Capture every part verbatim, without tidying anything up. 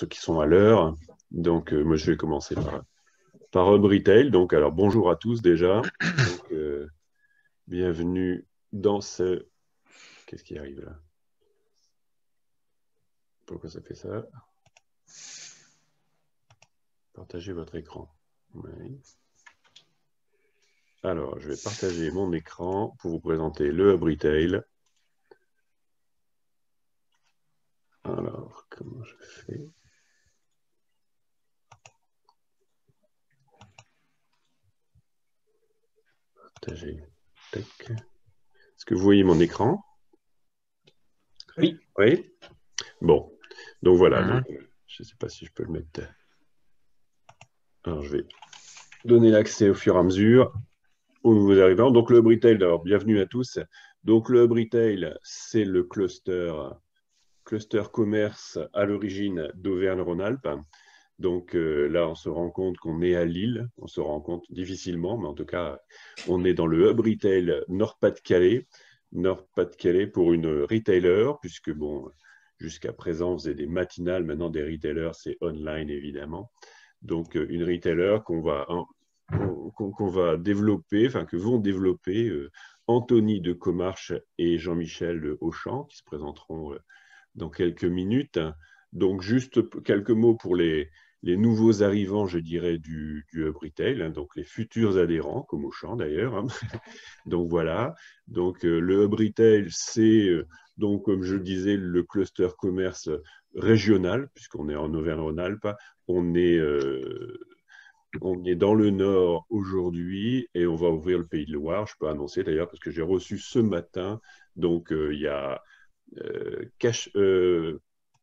ceux qui sont à l'heure. Donc, euh, moi, je vais commencer par, par Hub Retail. Donc, alors, bonjour à tous déjà. Donc, euh, bienvenue dans ce... Qu'est-ce qui arrive là? Pourquoi ça fait ça? Partagez votre écran. Oui. Alors, je vais partager mon écran pour vous présenter le Hub Retail. Alors, comment je fais? Partager. Tac. Est-ce que vous voyez mon écran? Oui. Oui. Bon. Donc voilà. Mhm. Donc, je ne sais pas si je peux le mettre. Alors, je vais donner l'accès au fur et à mesure aux nouveaux arrivants. Donc, le Hub Retail, d'abord, bienvenue à tous. Donc, le Hub Retail, c'est le cluster, cluster commerce à l'origine d'Auvergne-Rhône-Alpes. Donc euh, là, on se rend compte qu'on est à Lille. On se rend compte difficilement, mais en tout cas, on est dans le Hub Retail Nord-Pas-de-Calais. Nord-Pas-de-Calais pour une retailer, puisque bon, jusqu'à présent, on faisait des matinales. Maintenant, des retailers, c'est online, évidemment. Donc, euh, une retailer qu'on va, hein, qu'on, qu'on va développer, enfin, que vont développer euh, Anthony de Comarche et Jean-Michel de Auchan, qui se présenteront euh, dans quelques minutes. Donc, juste quelques mots pour les, les nouveaux arrivants, je dirais, du, du Hub Retail, hein, donc les futurs adhérents, comme Auchan d'ailleurs. Hein. Donc, voilà. Donc, euh, le Hub Retail, c'est, euh, donc, comme je le disais, le cluster commerce régional, puisqu'on est en Auvergne-Rhône-Alpes. On est, euh, on est dans le Nord aujourd'hui et on va ouvrir le Pays de Loire. Je peux annoncer d'ailleurs, parce que j'ai reçu ce matin, donc euh, il y a euh, Cash, euh,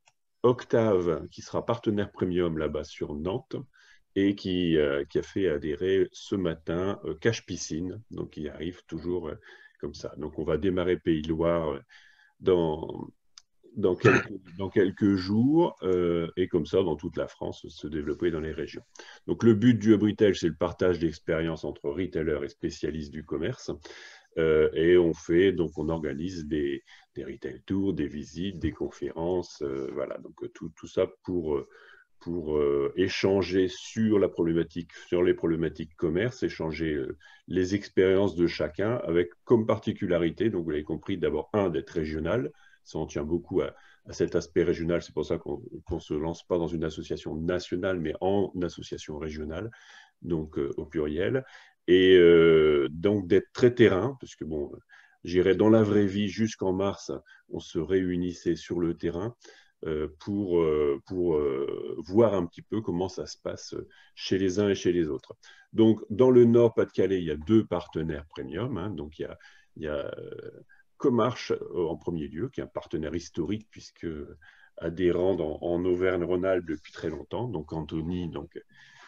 Octave, qui sera partenaire premium là-bas sur Nantes, et qui, euh, qui a fait adhérer ce matin euh, Cash Piscine, donc il arrive toujours euh, comme ça. Donc on va démarrer Pays de Loire euh, dans, dans, quelques, dans quelques jours, euh, et comme ça dans toute la France, se développer dans les régions. Donc le but du Hub Retail, c'est le partage d'expériences entre retailers et spécialistes du commerce. Euh, et on fait, donc on organise des, des retail tours, des visites, des conférences, euh, voilà, donc tout, tout ça pour, pour euh, échanger sur la problématique, sur les problématiques commerce, échanger euh, les expériences de chacun avec comme particularité, donc vous l'avez compris, d'abord un, d'être régional, ça on tient beaucoup à, à cet aspect régional, c'est pour ça qu'on ne se lance pas dans une association nationale, mais en association régionale, donc euh, au pluriel, et euh, donc d'être très terrain, parce que bon, j'irais dans la vraie vie jusqu'en mars, on se réunissait sur le terrain euh, pour, euh, pour euh, voir un petit peu comment ça se passe chez les uns et chez les autres. Donc, dans le Nord-Pas-de-Calais, il y a deux partenaires premium, hein, donc il y a, il y a euh, Comarche euh, en premier lieu, qui est un partenaire historique, puisque adhérent dans, en Auvergne-Rhône-Alpes depuis très longtemps, donc Anthony, donc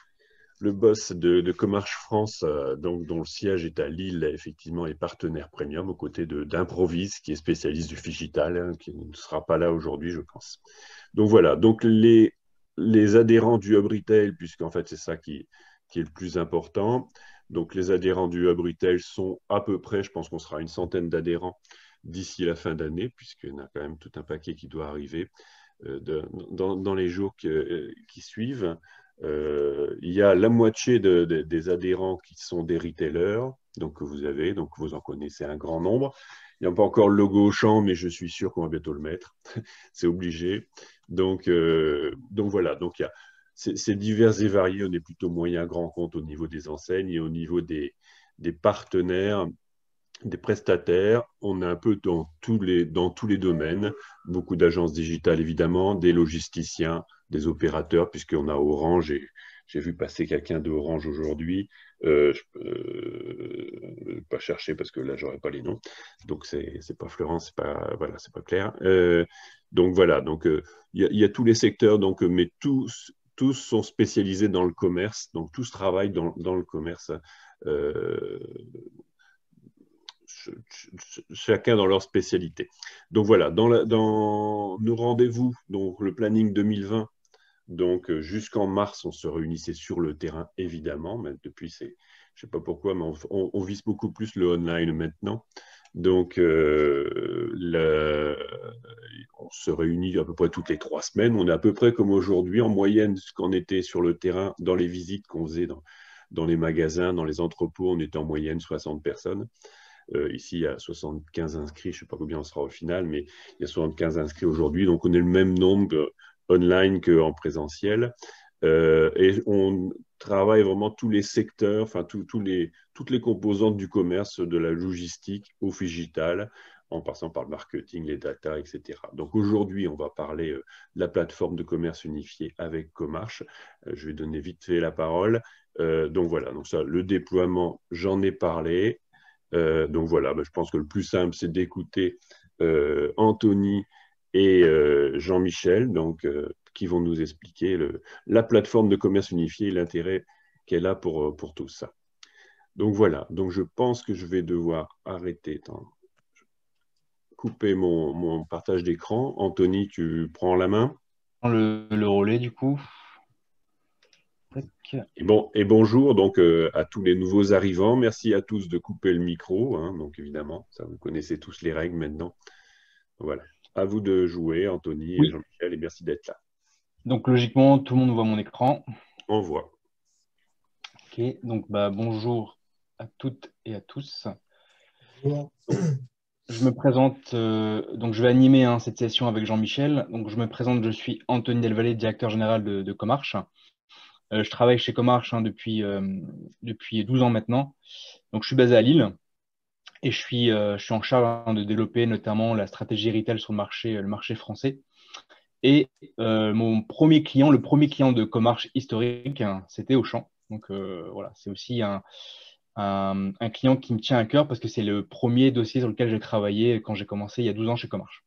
le boss de, de Comarche France, euh, donc, dont le siège est à Lille, effectivement, est partenaire premium aux côtés d'Improvise, qui est spécialiste du digital, hein, qui ne sera pas là aujourd'hui, je pense. Donc voilà, donc les, les adhérents du Hub Retail, puisqu'en fait c'est ça qui, qui est le plus important, donc les adhérents du Hub Retail sont à peu près, je pense qu'on sera une centaine d'adhérents d'ici la fin d'année, puisqu'il y en a quand même tout un paquet qui doit arriver euh, de, dans, dans, les jours que, euh, qui suivent. Euh, il y a la moitié de, de, des adhérents qui sont des retailers, donc que vous avez, donc vous en connaissez un grand nombre. Il n'y a pas encore le logo Auchan, mais je suis sûr qu'on va bientôt le mettre. C'est obligé. Donc, euh, donc voilà, donc il y a, c'est divers et varié. On est plutôt moyen grand compte au niveau des enseignes et au niveau des, des partenaires, des prestataires. On est un peu dans tous les, dans tous les domaines. Beaucoup d'agences digitales, évidemment, des logisticiens, des opérateurs, puisqu'on a Orange et j'ai vu passer quelqu'un de Orange aujourd'hui. Euh, je peux euh, pas chercher parce que là, j'aurais pas les noms. Donc, c'est c'est pas Florence, c'est pas, voilà, c'est pas clair. Euh, donc, voilà. Donc, il euh, y, y, a tous les secteurs, donc, mais tous, tous sont spécialisés dans le commerce. Donc, tous travaillent dans, dans le commerce. Euh, chacun dans leur spécialité. Donc voilà, dans, la, dans nos rendez-vous, donc le planning deux mille vingt, donc euh, jusqu'en mars, on se réunissait sur le terrain, évidemment, mais depuis, c'est, je ne sais pas pourquoi, mais on, on, on, vise beaucoup plus le online maintenant. Donc, euh, le- on se réunit à peu près toutes les trois semaines. On est à peu près comme aujourd'hui, en moyenne, ce qu'on était sur le terrain, dans les visites qu'on faisait dans, dans les magasins, dans les entrepôts, on était en moyenne soixante personnes. Euh, ici, il y a soixante-quinze inscrits, je ne sais pas combien on sera au final, mais il y a soixante-quinze inscrits aujourd'hui. Donc, on est le même nombre online qu'en présentiel. Euh, et on travaille vraiment tous les secteurs, enfin tous tous les, toutes les composantes du commerce, de la logistique au digital, en passant par le marketing, les data, et cetera. Donc aujourd'hui, on va parler euh, de la plateforme de commerce unifié avec Comarche. Euh, je vais donner vite fait la parole. Euh, donc voilà, donc ça, le déploiement, j'en ai parlé. Euh, donc voilà, ben, je pense que le plus simple, c'est d'écouter euh, Anthony et euh, Jean-Michel, donc, euh, qui vont nous expliquer le, la plateforme de commerce unifié et l'intérêt qu'elle a pour, euh, pour tout ça. Donc voilà, donc je pense que je vais devoir arrêter, attends, couper mon, mon partage d'écran. Anthony, tu prends la main. Le, le relais, du coup. Tac. Et, bon, et bonjour donc euh, à tous les nouveaux arrivants. Merci à tous de couper le micro. Hein, donc évidemment, ça vous connaissez tous les règles maintenant. Voilà. À vous de jouer, Anthony et Oui, Jean-Michel, et merci d'être là. donc logiquement, tout le monde voit mon écran. On voit. Ok, donc bah, bonjour à toutes et à tous. Bonjour. Donc, je me présente, euh, donc je vais animer hein, cette session avec Jean-Michel. Donc je me présente, je suis Anthony Delvalle, directeur général de, de Comarche. Euh, je travaille chez Comarche hein, depuis, euh, depuis douze ans maintenant. Donc je suis basé à Lille et je suis, euh, je suis en charge hein, de développer notamment la stratégie retail sur le marché, le marché français. Et euh, mon premier client, le premier client de Comarche historique, hein, c'était Auchan. Donc euh, voilà, c'est aussi un, un, un client qui me tient à cœur parce que c'est le premier dossier sur lequel j'ai travaillé quand j'ai commencé il y a douze ans chez Comarche.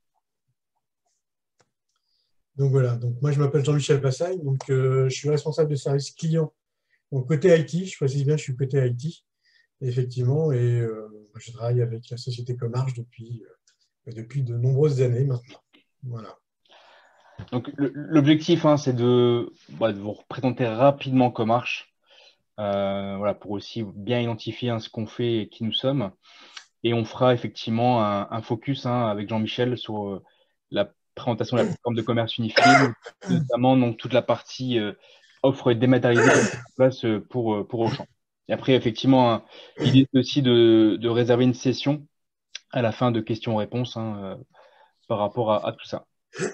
Donc voilà, donc moi je m'appelle Jean-Michel Bassagne, donc euh, je suis responsable de service client. Donc côté I T, je précise bien, je suis côté I T, effectivement, et euh, je travaille avec la société Comarche depuis, euh, depuis de nombreuses années maintenant. Voilà. Donc le- l'objectif, hein, c'est de, bah, de vous représenter rapidement Comarche, euh, voilà, pour aussi bien identifier hein, ce qu'on fait et qui nous sommes. Et on fera effectivement un, un focus hein, avec Jean-Michel sur euh, la présentation de la plateforme de commerce unifiée, notamment donc, toute la partie euh, offre dématérialisée qu'on met en place euh, pour, euh, pour Auchan. Et après, effectivement, hein, l'idée c'est aussi de, de réserver une session à la fin de questions-réponses hein, euh, par rapport à, à tout ça.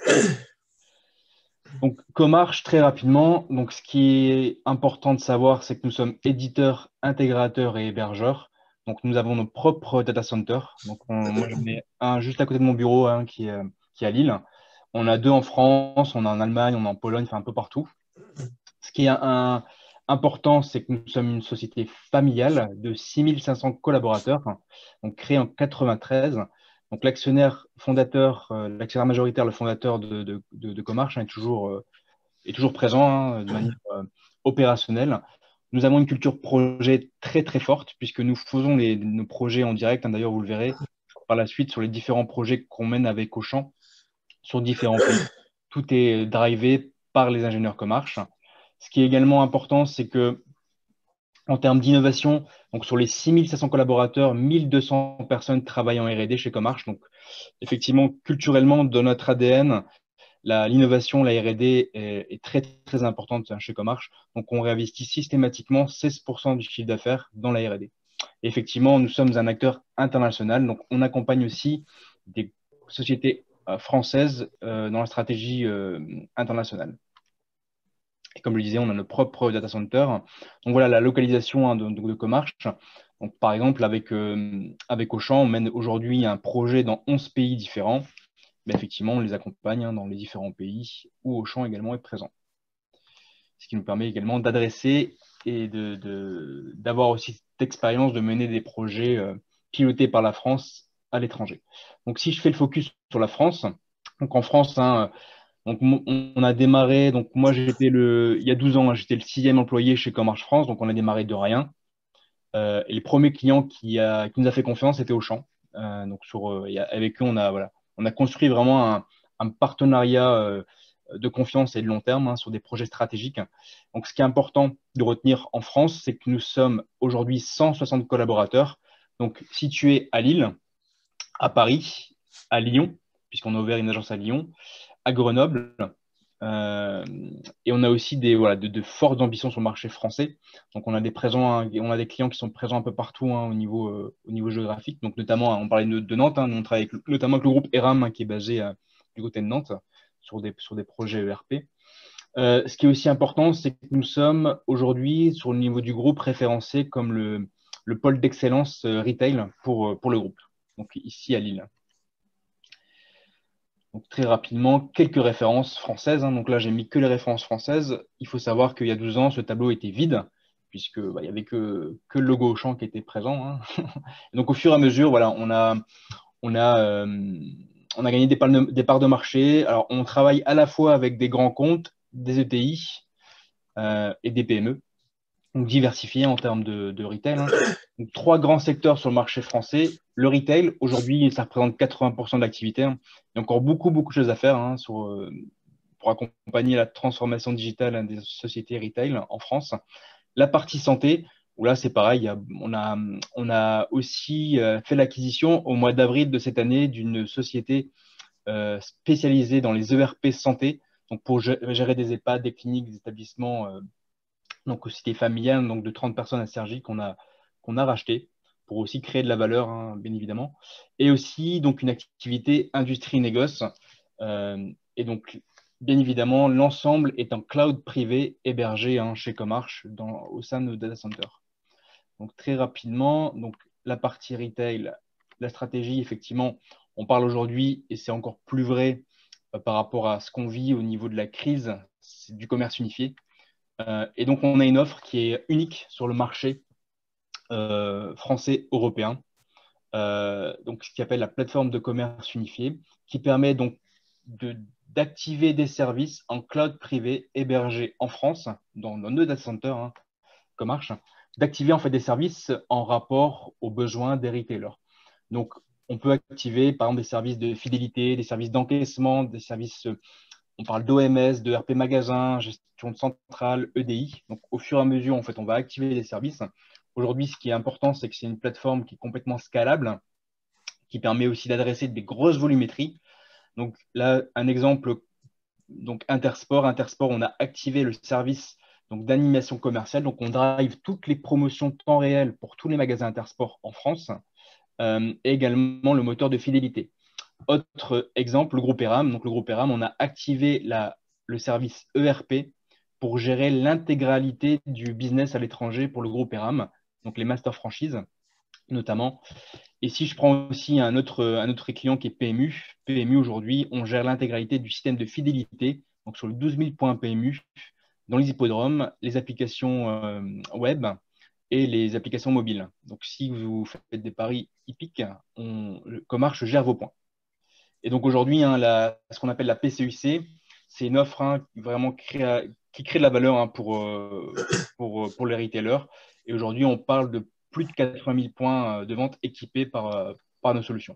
Donc, Comarche, très rapidement, donc, ce qui est important de savoir, c'est que nous sommes éditeurs, intégrateurs et hébergeurs. Donc, nous avons nos propres data centers. Donc, on- moi, j'en ai un juste à côté de mon bureau hein, qui est, qui est à Lille. On a deux en France, on a en Allemagne, on a en Pologne, enfin un peu partout. Ce qui est un- important, c'est que nous sommes une société familiale de six mille cinq cents collaborateurs, donc créée en quatre-vingt-treize. Donc l'actionnaire fondateur, euh, l'actionnaire majoritaire, le fondateur de, de, de, de Comarche hein, est toujours, euh, est toujours présent hein, de manière euh, opérationnelle. Nous avons une culture projet très très forte puisque nous faisons les, nos projets en direct. hein, D'ailleurs, vous le verrez par la suite sur les différents projets qu'on mène avec Auchan sur différents pays. Tout est drivé par les ingénieurs Comarche. Ce qui est également important, c'est que en termes d'innovation, donc sur les six mille cinq cents collaborateurs, mille deux cents personnes travaillent en R et D chez Comarche. Donc, effectivement, culturellement, dans notre A D N, la- l'innovation, la R et D est, est très, très importante chez Comarche. Donc, on réinvestit systématiquement seize pour cent du chiffre d'affaires dans la R et D. Et effectivement, nous sommes un acteur international. Donc, on accompagne aussi des sociétés euh, françaises euh, dans la stratégie euh, internationale. Et comme je le disais, on a nos propres data centers. Donc voilà la localisation hein, de, de, de Comarche. Donc, par exemple, avec, euh, avec Auchan, on mène aujourd'hui un projet dans onze pays différents. Mais effectivement, on les accompagne hein, dans les différents pays où Auchan également est présent. Ce qui nous permet également d'adresser et de, de, d'avoir aussi cette expérience de mener des projets euh, pilotés par la France à l'étranger. Donc, si je fais le focus sur la France, donc en France, hein, donc, on a démarré, donc moi j'étais le, il y a douze ans, hein, j'étais le sixième employé chez Comarche France, donc on a démarré de rien. Euh, et le premier client qui, a, qui nous a fait confiance, c'était Auchan. Euh, donc sur, euh, avec eux, on a, voilà, on a construit vraiment un, un partenariat euh, de confiance et de long terme hein, sur des projets stratégiques. Donc ce qui est important de retenir en France, c'est que nous sommes aujourd'hui cent soixante collaborateurs, donc situés à Lille, à Paris, à Lyon, puisqu'on a ouvert une agence à Lyon, à Grenoble. Euh, et on a aussi des, voilà, de, de fortes ambitions sur le marché français. Donc, on a des, présents, hein, on a des clients qui sont présents un peu partout hein, au, niveau, euh, au niveau géographique. Donc, notamment, on parlait de, de Nantes. Hein, nous, on travaille avec, notamment avec le groupe Eram, hein, qui est basé euh, du côté de Nantes, sur des, sur des projets E R P. Euh, ce qui est aussi important, c'est que nous sommes aujourd'hui, sur le niveau du groupe, référencés comme le, le pôle d'excellence euh, retail pour, pour le groupe, donc ici à Lille. Donc, très rapidement, quelques références françaises. Hein. Donc là, j'ai mis que les références françaises. Il faut savoir qu'il y a douze ans, ce tableau était vide, puisque bah, il n'y avait que, que le logo Auchan qui était présent. Hein. Donc, au fur et à mesure, voilà, on a, on a, euh, on a gagné des parts, de, des parts de marché. Alors, on travaille à la fois avec des grands comptes, des E T I euh, et des P M E, donc diversifiés en termes de, de retail. Hein. Donc, trois grands secteurs sur le marché français. Le retail, aujourd'hui, ça représente quatre-vingts pour cent de l'activité. Hein. Il y a encore beaucoup, beaucoup de choses à faire hein, sur, euh, pour accompagner la transformation digitale hein, des sociétés retail en France. La partie santé, où là, c'est pareil, il y a, on, a, on a aussi euh, fait l'acquisition au mois d'avril de cette année d'une société euh, spécialisée dans les E R P santé, donc pour gérer des EHPAD, des cliniques, des établissements euh, donc société familiale, donc de trente personnes à Cergy qu'on a, qu'on a racheté pour aussi créer de la valeur, hein, bien évidemment. Et aussi donc une activité industrie-négoce. Euh, et donc, bien évidemment, l'ensemble est en cloud privé hébergé hein, chez Comarch dans, au sein de nos data centers. Donc, très rapidement, donc, la partie retail, la stratégie, effectivement, on parle aujourd'hui, et c'est encore plus vrai euh, par rapport à ce qu'on vit au niveau de la crise, c'est du commerce unifié. Euh, et donc, on a une offre qui est unique sur le marché euh, français européen, euh, donc ce qui appelle la plateforme de commerce unifié, qui permet donc de, d'activer des services en cloud privé hébergés en France, dans, dans nos data centers, hein, Comarch, d'activer en fait des services en rapport aux besoins des retailers. Donc, on peut activer par exemple des services de fidélité, des services d'encaissement, des services on parle d'O M S, de R P magasin, gestion de centrale, E D I. Donc, au fur et à mesure, en fait, on va activer les services. Aujourd'hui, ce qui est important, c'est que c'est une plateforme qui est complètement scalable, qui permet aussi d'adresser des grosses volumétries. Donc, là, un exemple, donc Intersport. Intersport, on a activé le service donc, d'animation commerciale. Donc, on drive toutes les promotions temps réel pour tous les magasins Intersport en France euh, et également le moteur de fidélité. Autre exemple, le groupe Eram. Donc, le groupe Eram, on a activé la, le service E R P pour gérer l'intégralité du business à l'étranger pour le groupe Eram, donc les master franchises notamment. Et si je prends aussi un autre, un autre client qui est P M U, P M U aujourd'hui, on gère l'intégralité du système de fidélité, donc sur le douze mille points P M U, dans les hippodromes, les applications euh, web et les applications mobiles. Donc, si vous faites des paris hippiques, on, Comarch gère vos points. Et donc aujourd'hui, hein, la, ce qu'on appelle la P C U C, c'est une offre hein, vraiment créa, qui crée de la valeur hein, pour, euh, pour, pour les retailers. Et aujourd'hui, on parle de plus de quatre-vingt mille points de vente équipés par, par nos solutions.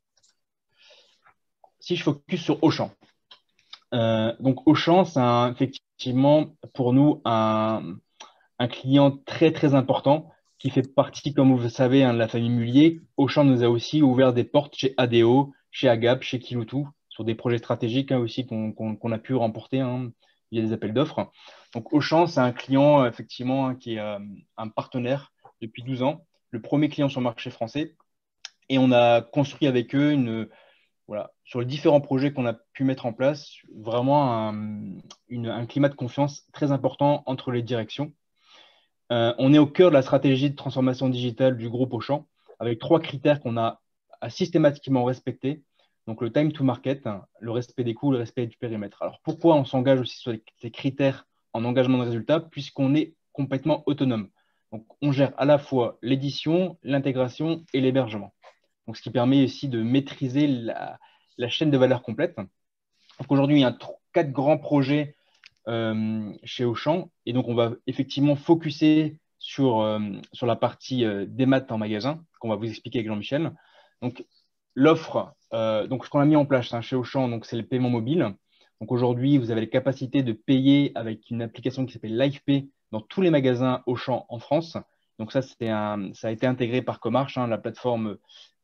Si je focus sur Auchan. Euh, donc Auchan, c'est effectivement pour nous un, un client très très important qui fait partie, comme vous le savez, hein, de la famille Mullier. Auchan nous a aussi ouvert des portes chez A D O, chez Agap, chez Kiloutou, sur des projets stratégiques hein, aussi qu'on qu'on, qu'on a pu remporter hein, via des appels d'offres. Donc Auchan, c'est un client effectivement hein, qui est euh, un partenaire depuis douze ans, le premier client sur le marché français. Et on a construit avec eux une, voilà, sur les différents projets qu'on a pu mettre en place, vraiment un, une, un climat de confiance très important entre les directions. Euh, on est au cœur de la stratégie de transformation digitale du groupe Auchan, avec trois critères qu'on a à systématiquement respecter. Donc, le time to market, le respect des coûts, le respect du périmètre. Alors, pourquoi on s'engage aussi sur ces critères en engagement de résultat? Puisqu'on est complètement autonome. Donc, on gère à la fois l'édition, l'intégration et l'hébergement. Donc, ce qui permet aussi de maîtriser la, la chaîne de valeur complète. Donc, aujourd'hui, il y a quatre grands projets Euh, chez Auchan. Et donc, on va effectivement focuser sur, euh, sur la partie euh, des maths en magasin, qu'on va vous expliquer avec Jean-Michel. Donc, l'offre, euh, donc ce qu'on a mis en place hein, chez Auchan, donc c'est le paiement mobile. Donc, aujourd'hui, vous avez la capacité de payer avec une application qui s'appelle LivePay dans tous les magasins Auchan en France. Donc, ça, un, ça a été intégré par Comarch, hein, la plateforme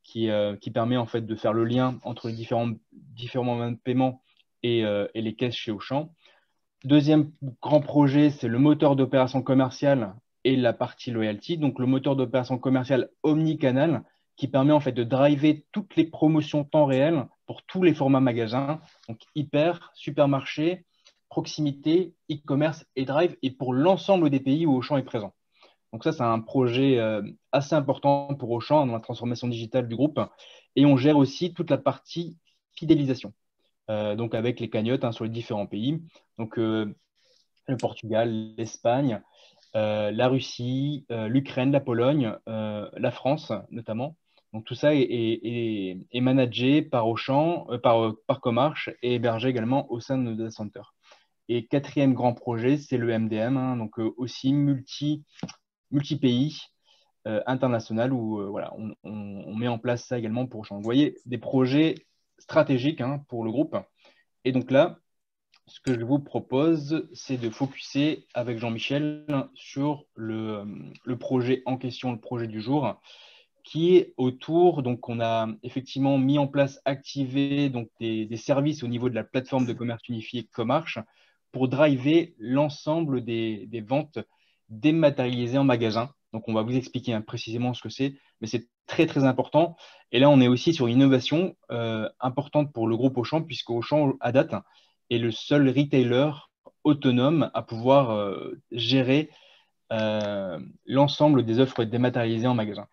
qui, euh, qui permet en fait de faire le lien entre les différents, différents moyens de paiement et, euh, et les caisses chez Auchan. Deuxième grand projet, c'est le moteur d'opération commerciale et la partie loyalty. Donc, le moteur d'opération commerciale omnicanal qui permet en fait de driver toutes les promotions temps réel pour tous les formats magasins, donc hyper, supermarché, proximité, e-commerce et drive, et pour l'ensemble des pays où Auchan est présent. Donc ça, c'est un projet euh, assez important pour Auchan dans la transformation digitale du groupe. Et on gère aussi toute la partie fidélisation, euh, donc avec les cagnottes hein, sur les différents pays. Donc euh, le Portugal, l'Espagne, euh, la Russie, euh, l'Ukraine, la Pologne, euh, la France notamment. Donc tout ça est, est, est, est managé par Auchan, euh, par, par Comarch et hébergé également au sein de nos data centers. Et quatrième grand projet, c'est le M D M, hein, donc euh, aussi multi, multi-pays euh, international où euh, voilà, on, on, on met en place ça également pour Auchan. Vous voyez, des projets stratégiques hein, pour le groupe. Et donc là, ce que je vous propose, c'est de focuser avec Jean-Michel sur le, le projet en question, le projet du jour, qui est autour, donc on a effectivement mis en place, activé donc des, des services au niveau de la plateforme de commerce unifié Comarch pour driver l'ensemble des, des ventes dématérialisées en magasin. Donc on va vous expliquer hein, précisément ce que c'est, mais c'est très très important. Et là, on est aussi sur une innovation euh, importante pour le groupe Auchan, puisque Auchan, à date, est le seul retailer autonome à pouvoir euh, gérer euh, l'ensemble des offres dématérialisées en magasin.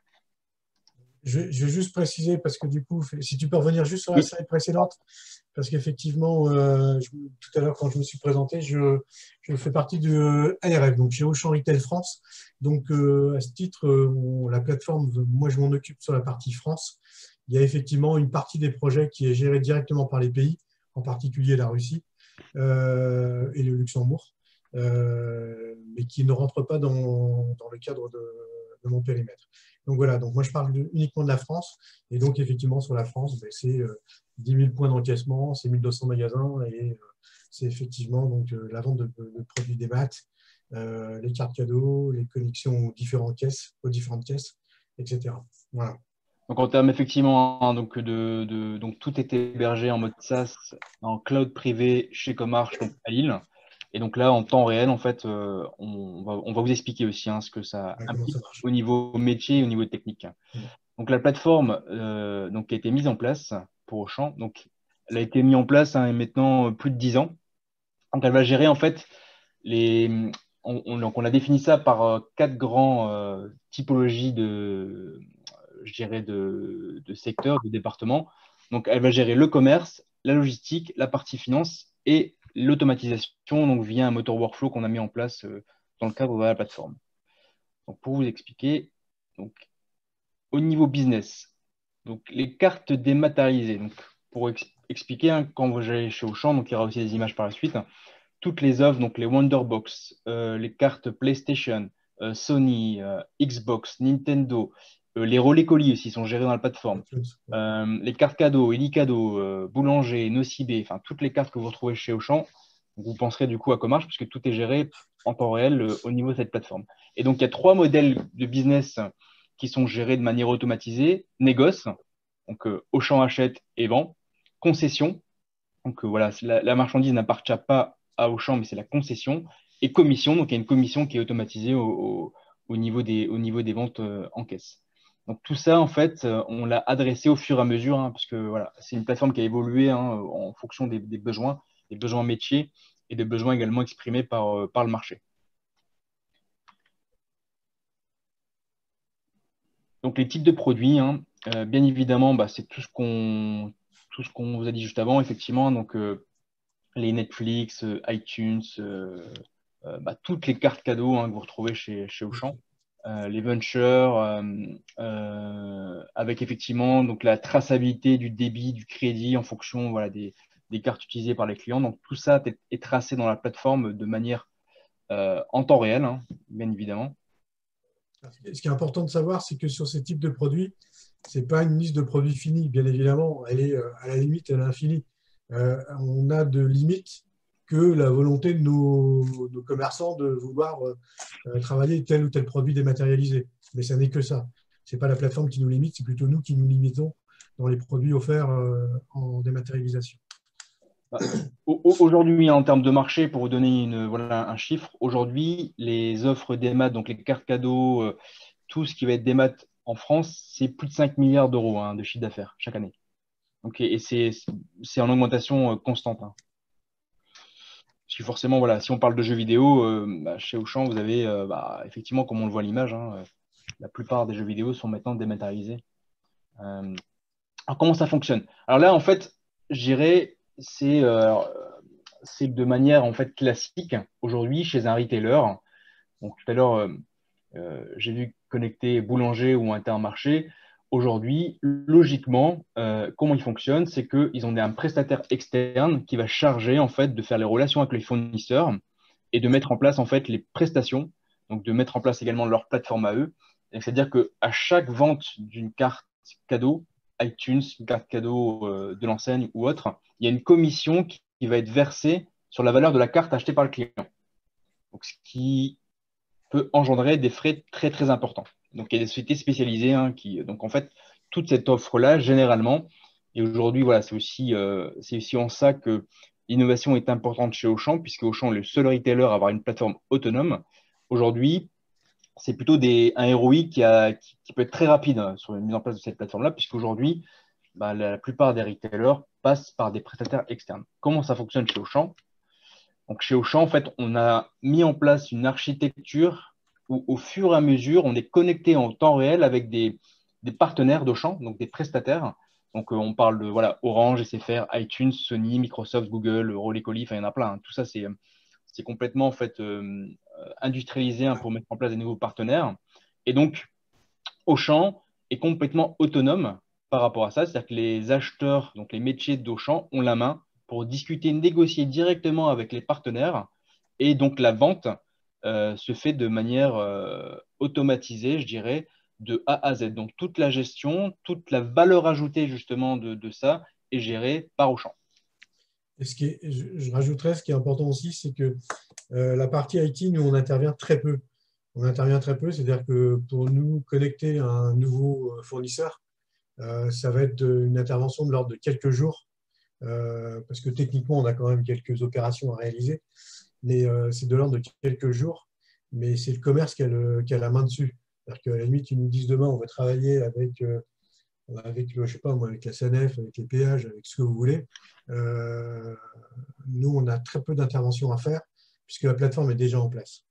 Je, je vais juste préciser, parce que du coup, si tu peux revenir juste sur la Oui. slide précédente, parce qu'effectivement, euh, tout à l'heure, quand je me suis présenté, je, je fais partie du N R F, donc chez Auchan Retail France. Donc, euh, à ce titre, on, la plateforme, moi, je m'en occupe sur la partie France. Il y a effectivement une partie des projets qui est gérée directement par les pays, en particulier la Russie euh, et le Luxembourg, euh, mais qui ne rentrent pas dans, dans le cadre de, de mon périmètre. Donc voilà, donc moi je parle de, uniquement de la France, et donc effectivement sur la France, ben, c'est euh, dix mille points d'encaissement, c'est mille deux cents magasins, et euh, c'est effectivement donc, euh, la vente de, de, de produits des maths, euh, les cartes cadeaux, les connexions aux différentes caisses, aux différentes caisses, et cetera. Voilà. Donc en termes effectivement, hein, donc, de, de, donc tout est hébergé en mode SaaS, en cloud privé chez Comarch, donc à Lille. Et donc là, en temps réel, en fait, euh, on, va, on va vous expliquer aussi hein, ce que ça Ouais, implique ça marche. au niveau métier et au niveau technique. Mmh. Donc la plateforme euh, donc, qui a été mise en place pour Auchan, donc, elle a été mise en place hein, maintenant plus de dix ans. Donc elle va gérer en fait les. On, on, donc on a défini ça par euh, quatre grands euh, typologies de, je dirais, de, de secteurs, de départements. Donc elle va gérer le commerce, la logistique, la partie finance et l'automatisation, donc via un moteur workflow qu'on a mis en place euh, dans le cadre de la plateforme. Donc pour vous expliquer, donc au niveau business, donc les cartes dématérialisées. Donc pour ex expliquer, hein, quand vous allez chez Auchan, donc il y aura aussi des images par la suite. Hein, toutes les offres, donc les Wonderbox, euh, les cartes PlayStation, euh, Sony, euh, Xbox, Nintendo, euh, les relais colis aussi sont gérés dans la plateforme. Euh, les cartes cadeaux, Elicado, euh, Boulanger, Nocibé, enfin toutes les cartes que vous retrouvez chez Auchan, vous penserez du coup à Comarch puisque tout est géré en temps réel euh, au niveau de cette plateforme. Et donc il y a trois modèles de business qui sont gérés de manière automatisée. Négoce, donc euh, Auchan achète et vend. Concession, donc euh, voilà, la, la marchandise n'appartient pas à Auchan, mais c'est la concession. Et commission, donc il y a une commission qui est automatisée au, au, au, niveau, des, au niveau des ventes euh, en caisse. Donc tout ça, en fait, euh, on l'a adressé au fur et à mesure, hein, parce que voilà, c'est une plateforme qui a évolué hein, en fonction des, des besoins, des besoins métiers et des besoins également exprimés par, euh, par le marché. Donc les types de produits, hein, euh, bien évidemment, bah, c'est tout ce qu'on tout ce qu'on vous a dit juste avant, effectivement. Donc euh, les Netflix, euh, iTunes, euh, euh, bah, toutes les cartes cadeaux hein, que vous retrouvez chez, chez Auchan, euh, les ventures, euh, euh, avec effectivement donc, la traçabilité du débit, du crédit en fonction voilà, des, des cartes utilisées par les clients. Donc tout ça est, est tracé dans la plateforme de manière euh, en temps réel, hein, bien évidemment. Ce qui est important de savoir, c'est que sur ces types de produits, ce n'est pas une liste de produits finis, bien évidemment, elle est à la limite, elle est infinie. Euh, on a de limites que la volonté de nos, nos commerçants de vouloir euh, travailler tel ou tel produit dématérialisé. Mais ça n'est que ça. Ce n'est pas la plateforme qui nous limite, c'est plutôt nous qui nous limitons dans les produits offerts euh, en dématérialisation. Aujourd'hui, en termes de marché, pour vous donner une, voilà, un chiffre, aujourd'hui, les offres démat, donc les cartes cadeaux, euh, tout ce qui va être démat en France, c'est plus de cinq milliards d'euros hein, de chiffre d'affaires chaque année. Donc, et c'est en augmentation euh, constante. Hein. Parce que forcément, voilà, si on parle de jeux vidéo, euh, bah, chez Auchan, vous avez, euh, bah, effectivement, comme on le voit à l'image, hein, euh, la plupart des jeux vidéo sont maintenant dématérialisés. Euh, alors, comment ça fonctionne? Alors là, en fait, je dirais, c'est euh, c'est de manière en fait classique aujourd'hui chez un retailer. Donc tout à l'heure, euh, euh, j'ai vu connecter boulanger ou Intermarché. Aujourd'hui, logiquement, euh, comment ils fonctionnent, c'est qu'ils ont un prestataire externe qui va charger en fait de faire les relations avec les fournisseurs et de mettre en place en fait les prestations, donc de mettre en place également leur plateforme à eux. C'est-à-dire qu'à chaque vente d'une carte cadeau, iTunes, une carte cadeau euh, de l'enseigne ou autre, il y a une commission qui, qui va être versée sur la valeur de la carte achetée par le client. Donc, ce qui peut engendrer des frais très très importants. Donc il y a des sociétés spécialisées hein, qui, donc en fait, toute cette offre-là, généralement, et aujourd'hui, voilà, c'est aussi, euh, c'est aussi en ça que l'innovation est importante chez Auchan, puisque Auchan est le seul retailer à avoir une plateforme autonome. Aujourd'hui, c'est plutôt des, un R O I qui, a, qui, qui peut être très rapide hein, sur la mise en place de cette plateforme-là, puisqu'aujourd'hui, bah, la plupart des retailers passent par des prestataires externes. Comment ça fonctionne chez Auchan? Donc chez Auchan, en fait, on a mis en place une architecture où, au fur et à mesure, on est connecté en temps réel avec des, des partenaires d'Auchan, donc des prestataires. Donc euh, on parle de voilà, Orange, S F R, iTunes, Sony, Microsoft, Google, Relais Colis, enfin il y en a plein. Hein. Tout ça, c'est c'est complètement en fait euh, industrialisé hein, pour mettre en place des nouveaux partenaires. Et donc Auchan est complètement autonome par rapport à ça, c'est-à-dire que les acheteurs, donc les métiers d'Auchan, ont la main pour discuter, négocier directement avec les partenaires. Et donc, la vente euh, se fait de manière euh, automatisée, je dirais, de A à Z. Donc, toute la gestion, toute la valeur ajoutée, justement, de, de ça est gérée par Auchan. Et ce qui est, je, je rajouterais, ce qui est important aussi, c'est que euh, la partie I T, nous, on intervient très peu. On intervient très peu, c'est-à-dire que pour nous connecter à un nouveau fournisseur, euh, ça va être une intervention de l'ordre de quelques jours. Euh, parce que techniquement, on a quand même quelques opérations à réaliser, mais euh, c'est de l'ordre de quelques jours, mais c'est le commerce qui a, le, qui a la main dessus. C'est-à-dire qu'à la limite, ils nous disent demain, on va travailler avec, euh, avec, le, je sais pas, moi, avec la S N F, avec les péages, avec ce que vous voulez. Euh, nous, on a très peu d'interventions à faire, puisque la plateforme est déjà en place.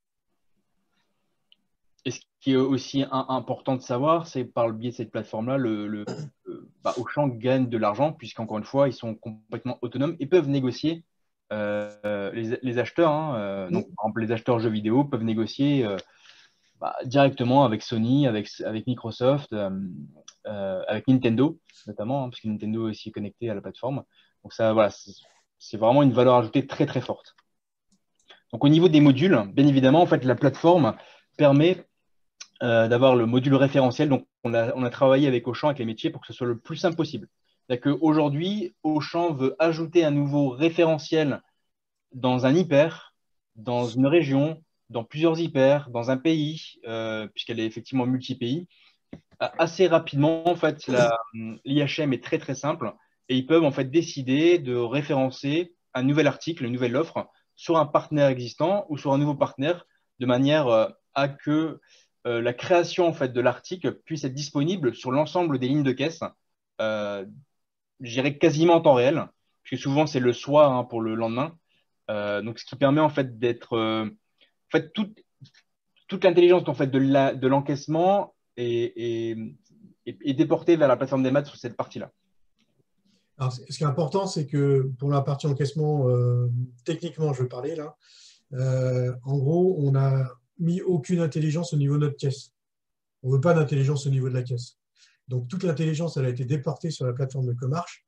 Et ce qui est aussi un, important de savoir, c'est par le biais de cette plateforme-là, le, le, euh, bah, Auchan gagne de l'argent, puisqu'encore une fois, ils sont complètement autonomes et peuvent négocier. Euh, les, les, acheteurs, hein, euh, donc, par exemple, les acheteurs jeux vidéo peuvent négocier euh, bah, directement avec Sony, avec, avec Microsoft, euh, euh, avec Nintendo, notamment, hein, parce que Nintendo est aussi connecté à la plateforme. Donc, ça, voilà, c'est vraiment une valeur ajoutée très, très forte. Donc, au niveau des modules, bien évidemment, en fait, la plateforme permet Euh, d'avoir le module référentiel. Donc, on a, on a travaillé avec Auchan, avec les métiers, pour que ce soit le plus simple possible. C'est-à-dire qu'aujourd'hui, Auchan veut ajouter un nouveau référentiel dans un hyper, dans une région, dans plusieurs hyper, dans un pays, euh, puisqu'elle est effectivement multi-pays. Assez rapidement, en fait, l'I H M est très, très simple et ils peuvent en fait décider de référencer un nouvel article, une nouvelle offre sur un partenaire existant ou sur un nouveau partenaire de manière euh, à que euh, la création en fait, de l'article puisse être disponible sur l'ensemble des lignes de caisse, euh, je dirais quasiment en temps réel, puisque souvent c'est le soir hein, pour le lendemain. Euh, donc, ce qui permet en fait d'être. Euh, en fait, toute, toute l'intelligence en fait, de l'encaissement est, est, est, est déportée vers la plateforme des maths sur cette partie-là. Alors, ce qui est important, c'est que pour la partie encaissement, euh, techniquement, je veux parler là, euh, en gros, on n'a mis aucune intelligence au niveau de notre caisse. On ne veut pas d'intelligence au niveau de la caisse. Donc, toute l'intelligence, elle a été déportée sur la plateforme de Comarch.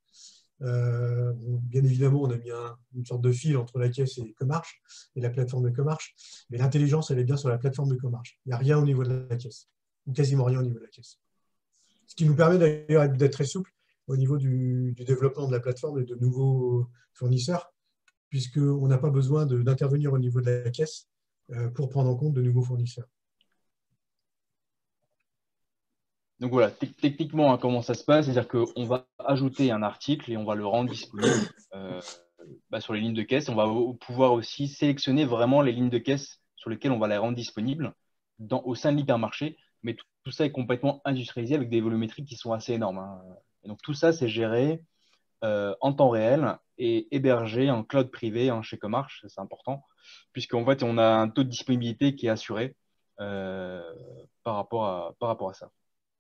Euh, bien évidemment, on a mis un, une sorte de fil entre la caisse et Comarch et la plateforme de Comarch. Mais l'intelligence, elle est bien sur la plateforme de Comarch. Il n'y a rien au niveau de la caisse, ou quasiment rien au niveau de la caisse. Ce qui nous permet d'ailleurs d'être très souple au niveau du, du développement de la plateforme et de nouveaux fournisseurs, puisqu'on n'a pas besoin d'intervenir au niveau de la caisse euh, pour prendre en compte de nouveaux fournisseurs. donc voilà, techniquement, hein, comment ça se passe, c'est-à-dire qu'on va ajouter un article et on va le rendre disponible euh, bah, sur les lignes de caisse. On va pouvoir aussi sélectionner vraiment les lignes de caisse sur lesquelles on va les rendre disponibles dans, au sein de l'hypermarché. Mais tout, tout ça est complètement industrialisé avec des volumétriques qui sont assez énormes, hein. Et donc tout ça, c'est géré euh, en temps réel et hébergé en cloud privé hein, chez Comarch, c'est important, puisqu'en fait, on a un taux de disponibilité qui est assuré euh, par rapport à, par rapport à ça.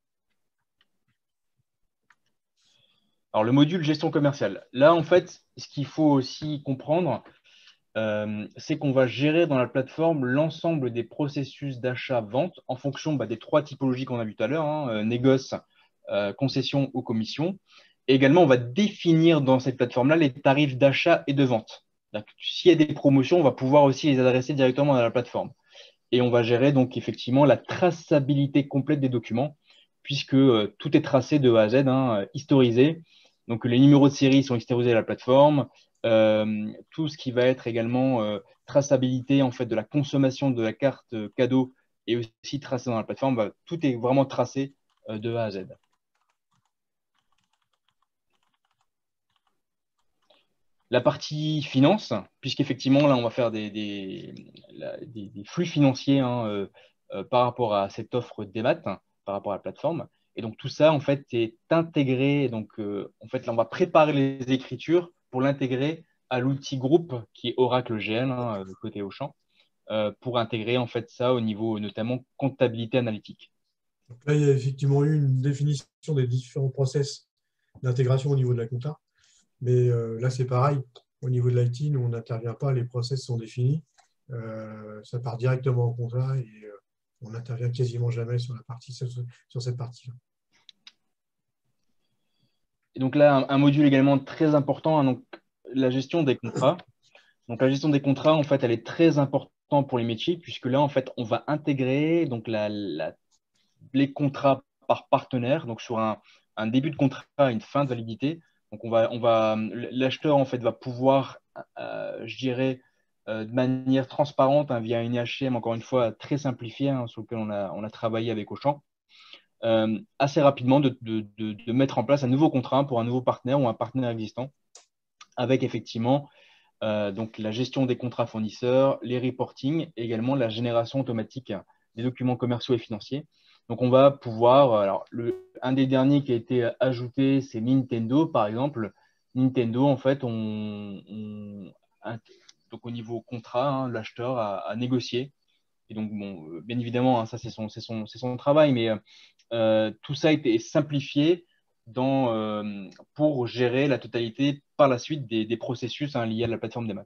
Alors, le module gestion commerciale. Là, en fait, ce qu'il faut aussi comprendre, euh, c'est qu'on va gérer dans la plateforme l'ensemble des processus d'achat-vente en fonction bah, des trois typologies qu'on a vues tout à l'heure, hein, euh, négoce, euh, concession ou commission. Et également, on va définir dans cette plateforme-là les tarifs d'achat et de vente. S'il y a des promotions, on va pouvoir aussi les adresser directement à la plateforme. Et on va gérer donc effectivement la traçabilité complète des documents, puisque euh, tout est tracé de A à Z, hein, historisé. Donc les numéros de série sont historisés à la plateforme. Euh, tout ce qui va être également euh, traçabilité en fait de la consommation de la carte euh, cadeau est aussi tracé dans la plateforme. Bah, tout est vraiment tracé euh, de A à Z. La partie finance, puisqu'effectivement, là, on va faire des, des, des, des flux financiers hein, euh, euh, par rapport à cette offre démat, hein, par rapport à la plateforme. Et donc, tout ça, en fait, est intégré. Donc, euh, en fait, là, on va préparer les écritures pour l'intégrer à l'outil groupe qui est Oracle G L, hein, côté Auchan, euh, pour intégrer, en fait, ça au niveau notamment comptabilité analytique. Donc là, il y a effectivement eu une définition des différents process d'intégration au niveau de la compta. Mais euh, là, c'est pareil. Au niveau de l'I T, nous, on n'intervient pas, les process sont définis. Euh, ça part directement en compta et euh, on n'intervient quasiment jamais sur, la partie, sur, sur cette partie-là. Et donc là, un, un module également très important, hein, donc la gestion des contrats. Donc la gestion des contrats, en fait, elle est très importante pour les métiers, puisque là, en fait, on va intégrer donc, la, la, les contrats par partenaire, donc sur un, un début de contrat et une fin de validité. Donc on va, on va, l'acheteur, en fait, va pouvoir, euh, je dirais, euh, de manière transparente, hein, via une I H M, encore une fois, très simplifiée, hein, sur lequel on a, on a travaillé avec Auchan, euh, assez rapidement de, de, de, de mettre en place un nouveau contrat pour un nouveau partenaire ou un partenaire existant, avec effectivement euh, donc la gestion des contrats fournisseurs, les reporting et également la génération automatique des documents commerciaux et financiers. Donc on va pouvoir, alors le, un des derniers qui a été ajouté, c'est Nintendo par exemple. Nintendo, en fait, on, on donc au niveau contrat, hein, l'acheteur a, a négocié. Et donc, bon, bien évidemment, hein, ça c'est son, c'est son, c'est son travail, mais euh, tout ça a été simplifié dans, euh, pour gérer la totalité par la suite des, des processus hein, liés à la plateforme des maths.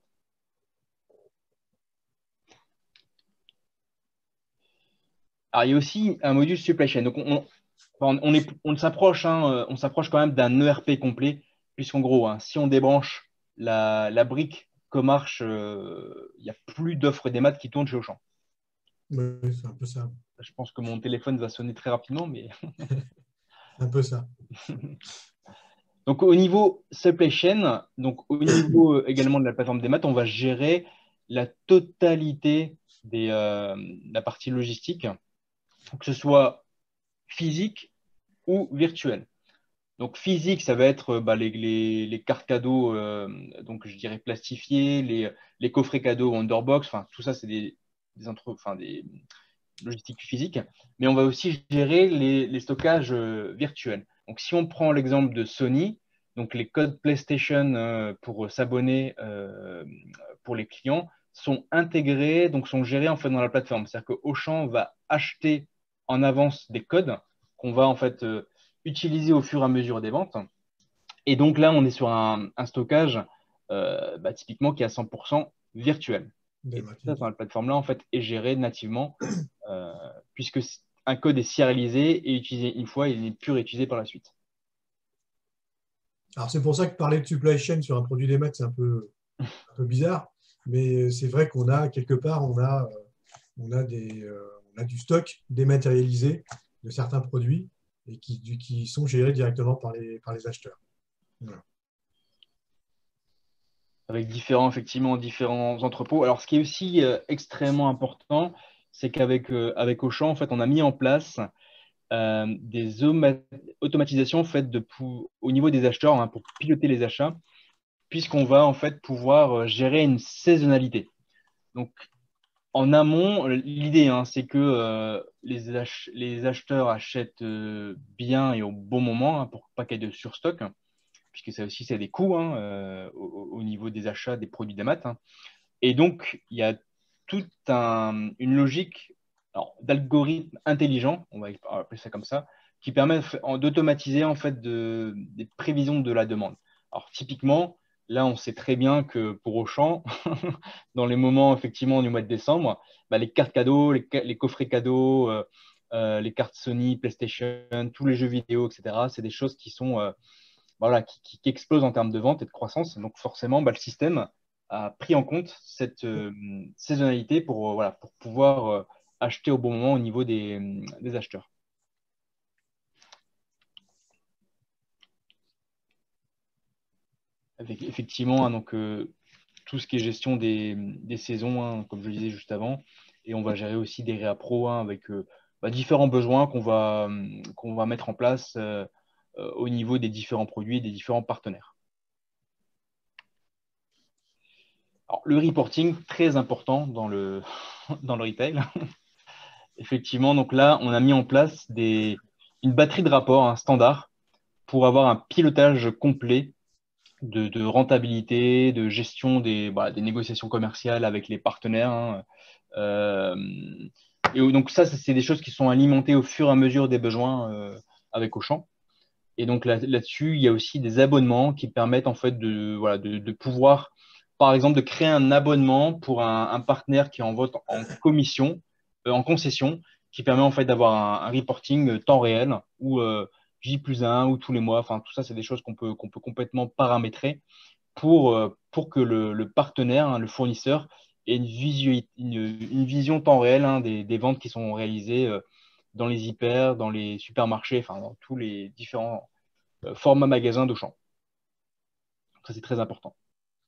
Alors, il y a aussi un module supply chain. Donc, on, on, on, est, on s'approche hein, on s'approche quand même d'un E R P complet, puisqu'en gros, hein, si on débranche la, la brique Comarch, euh, il n'y a plus d'offres des maths qui tournent chez Auchan. Oui, c'est un peu ça. Je pense que mon téléphone va sonner très rapidement, mais… un peu ça. Donc, au niveau supply chain, donc au niveau également de la plateforme des maths, on va gérer la totalité de euh, la partie logistique, que ce soit physique ou virtuelle. Donc, physique, ça va être bah, les, les, les cartes cadeaux, euh, donc je dirais plastifiées, les, les coffrets cadeaux Wonderbox, enfin, tout ça, c'est des, des, entre, enfin, des logistiques physiques. Mais on va aussi gérer les, les stockages euh, virtuels. Donc, si on prend l'exemple de Sony, donc les codes PlayStation euh, pour s'abonner euh, pour les clients sont intégrés, donc sont gérés en fait dans la plateforme. C'est-à-dire que Auchan va acheter en avance des codes qu'on va en fait euh, utiliser au fur et à mesure des ventes. Et donc là, on est sur un, un stockage euh, bah, typiquement qui est à cent pour cent virtuel. Et tout ça dans la plateforme-là, en fait, est géré nativement euh, puisque un code est serialisé et utilisé une fois et il n'est plus réutilisé par la suite. Alors c'est pour ça que parler de supply chain sur un produit des maths, c'est un peu, un peu bizarre, mais c'est vrai qu'on a quelque part, on a, on a, des, euh, on a du stock dématérialisé de certains produits et qui, qui sont gérés directement par les, par les acheteurs. Voilà. Avec différents, effectivement, différents entrepôts. Alors, ce qui est aussi euh, extrêmement important, c'est qu'avec euh, avec Auchan, en fait, on a mis en place euh, des automatisations faites de, au niveau des acheteurs hein, pour piloter les achats, puisqu'on va en fait pouvoir gérer une saisonnalité. Donc, en amont, l'idée, hein, c'est que euh, les, ach les acheteurs achètent euh, bien et au bon moment hein, pour pas qu'il y ait de surstock, hein, puisque ça aussi, c'est des coûts hein, euh, au, au niveau des achats des produits d'Amat. Hein. Et donc, il y a toute un, une logique d'algorithme intelligent, on va appeler ça comme ça, qui permet d'automatiser en fait de, des prévisions de la demande. Alors, typiquement, là, on sait très bien que pour Auchan, dans les moments effectivement du mois de décembre, bah, les cartes cadeaux, les, les coffrets cadeaux, euh, euh, les cartes Sony, PlayStation, tous les jeux vidéo, et cetera, c'est des choses qui sont euh, voilà, qui, qui, qui explosent en termes de vente et de croissance. Donc forcément, bah, le système a pris en compte cette euh, saisonnalité pour, euh, voilà, pour pouvoir euh, acheter au bon moment au niveau des, des acheteurs. Avec, effectivement, hein, donc, euh, tout ce qui est gestion des, des saisons, hein, comme je le disais juste avant, et on va gérer aussi des réappros hein, avec euh, bah, différents besoins qu'on va, qu'on va mettre en place euh, euh, au niveau des différents produits et des différents partenaires. Alors, le reporting, très important dans le, dans le retail. Effectivement, donc là, on a mis en place des, une batterie de rapports hein, standard pour avoir un pilotage complet de, de rentabilité, de gestion des, bah, des négociations commerciales avec les partenaires. Hein. Euh, et donc ça, c'est des choses qui sont alimentées au fur et à mesure des besoins euh, avec Auchan. Et donc là, là-dessus, il y a aussi des abonnements qui permettent en fait de, voilà, de, de pouvoir, par exemple, de créer un abonnement pour un, un partenaire qui est en vote en commission, euh, en concession, qui permet en fait d'avoir un, un reporting euh, temps réel ou euh, J plus un ou tous les mois. Enfin, tout ça, c'est des choses qu'on peut, qu'on peut complètement paramétrer pour, euh, pour que le, le partenaire, hein, le fournisseur, ait une, visu, une, une vision temps réel hein, des, des ventes qui sont réalisées euh, dans les hyper, dans les supermarchés, enfin dans tous les différents euh, formats magasins d'Auchan. Ça, c'est très important.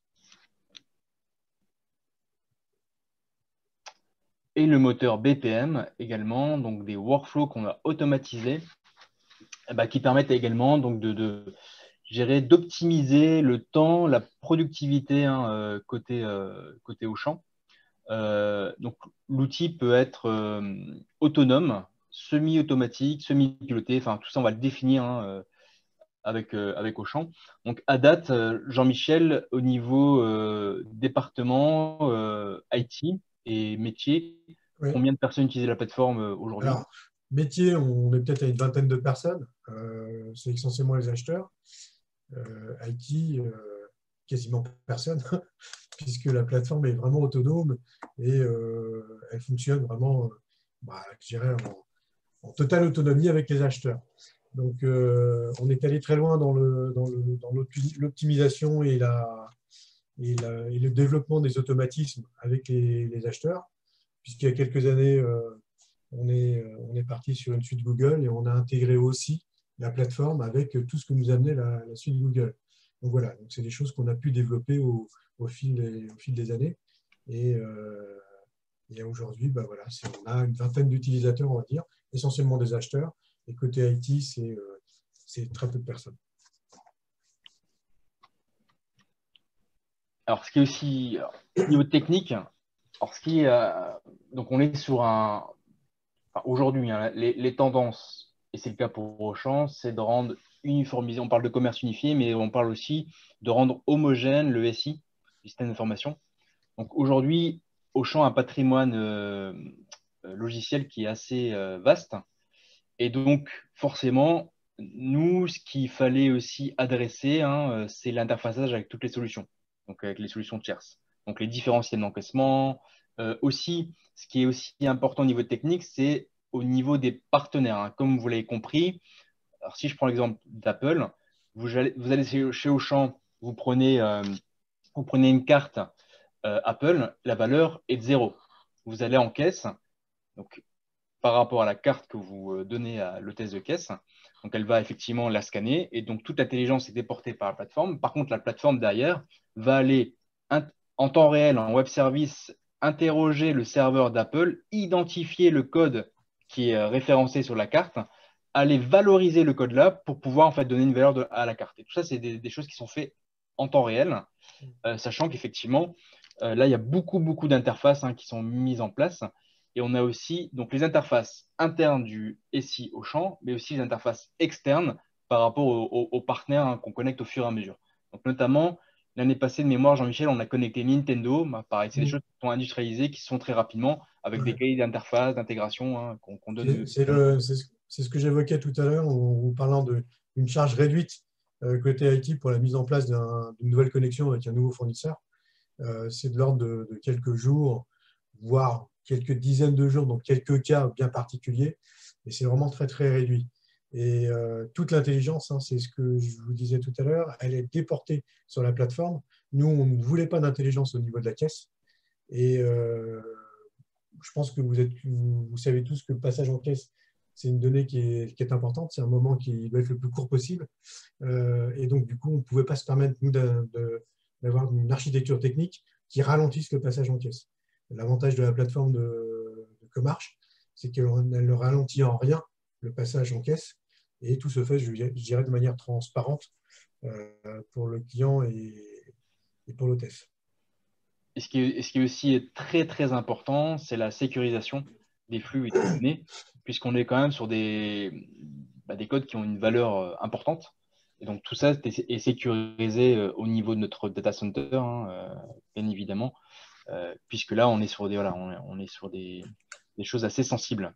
Et le moteur B P M également, donc des workflows qu'on a automatisés, eh ben, qui permettent également donc, de, de gérer, d'optimiser le temps, la productivité hein, euh, côté, euh, côté Auchan. Euh, donc, l'outil peut être euh, autonome, semi-automatique, semi-piloté, enfin tout ça on va le définir hein, euh, avec, euh, avec Auchan. Donc à date, euh, Jean-Michel, au niveau euh, département, euh, I T et métier, Oui. combien de personnes utilisent la plateforme euh, aujourd'hui? Alors, métier, on est peut-être à une vingtaine de personnes. Euh, c'est essentiellement les acheteurs. Euh, I T, euh, quasiment personne, puisque la plateforme est vraiment autonome et euh, elle fonctionne vraiment, bah, je dirais, en, en totale autonomie avec les acheteurs. Donc, euh, on est allé très loin dans le, dans le, dans l'optimisation et, la, et, la, et le développement des automatismes avec les, les acheteurs, puisqu'il y a quelques années, euh, on, est, on est parti sur une suite Google et on a intégré aussi la plateforme avec tout ce que nous amenait la, la suite Google. Donc voilà, donc c'est des choses qu'on a pu développer au, au, fil, des, au fil des années. Et, euh, et aujourd'hui, bah voilà, on a une vingtaine d'utilisateurs, on va dire, essentiellement des acheteurs. Et côté I T, c'est euh, très peu de personnes. Alors, ce qui est aussi, au niveau technique, alors ce qui est, euh, donc on est sur un, enfin, aujourd'hui, hein, les, les tendances, et c'est le cas pour Auchan, c'est de rendre uniformisé, on parle de commerce unifié, mais on parle aussi de rendre homogène le S I, le système d'information. Donc aujourd'hui, Auchan a un patrimoine euh, logiciel qui est assez euh, vaste. Et donc, forcément, nous, ce qu'il fallait aussi adresser, hein, euh, c'est l'interfaçage avec toutes les solutions, donc avec les solutions tierces. Donc les différentiels d'encaissement. Euh, aussi, ce qui est aussi important au niveau technique, c'est au niveau des partenaires. Hein. Comme vous l'avez compris, alors si je prends l'exemple d'Apple, vous allez, vous allez chez Auchan, vous prenez, euh, vous prenez une carte euh, Apple, la valeur est de zéro. Vous allez en caisse, donc par rapport à la carte que vous donnez à l'hôtesse de caisse, donc elle va effectivement la scanner et donc toute l'intelligence est déportée par la plateforme. Par contre, la plateforme derrière va aller en temps réel, en web service, interroger le serveur d'Apple, identifier le code qui est référencé sur la carte, aller valoriser le code-là pour pouvoir en fait donner une valeur de- à la carte. Et tout ça, c'est des, des choses qui sont faites en temps réel, euh, sachant qu'effectivement, euh, là, il y a beaucoup, beaucoup d'interfaces hein, qui sont mises en place. Et on a aussi donc, les interfaces internes du S I Auchan, mais aussi les interfaces externes par rapport aux, aux- aux partenaires hein, qu'on connecte au fur et à mesure. Donc, notamment, l'année passée, de mémoire, Jean-Michel, on a connecté Nintendo. Bah, pareil, c'est des Mm. choses qui sont industrialisées, qui se font très rapidement, avec des Ouais. cahiers d'interface, d'intégration hein, qu'on qu'on C'est donne. c'est le- c'est ce c'est ce que j'évoquais tout à l'heure en vous parlant de- d'une charge réduite euh, côté I T pour la mise en place d'un- d'une nouvelle connexion avec un nouveau fournisseur. Euh, c'est de l'ordre de, de quelques jours, voire quelques dizaines de jours, donc quelques cas bien particuliers, mais c'est vraiment très très réduit. Et euh, toute l'intelligence, hein, c'est ce que je vous disais tout à l'heure, elle est déportée sur la plateforme. Nous, on ne voulait pas d'intelligence au niveau de la caisse. Et euh, je pense que vous, êtes, vous, vous savez tous que le passage en caisse, c'est une donnée qui est, qui est importante, c'est un moment qui doit être le plus court possible. Euh, et donc, du coup, on ne pouvait pas se permettre, nous, de- de- d'avoir une architecture technique qui ralentisse le passage en caisse. L'avantage de la plateforme de, de Comarch, c'est qu'elle ne ralentit en rien le passage en caisse. Et tout se fait, je, je dirais, de manière transparente euh, pour le client et, et pour l'hôtesse. Et ce qui est, et ce qui est aussi très très important, c'est la sécurisation des flux et des données, puisqu'on est quand même sur des, bah, des codes qui ont une valeur euh, importante. Et donc tout ça est, est sécurisé euh, au niveau de notre data center, hein, euh, bien évidemment, euh, puisque là on est sur des, voilà, on, est- on est sur des, des choses assez sensibles.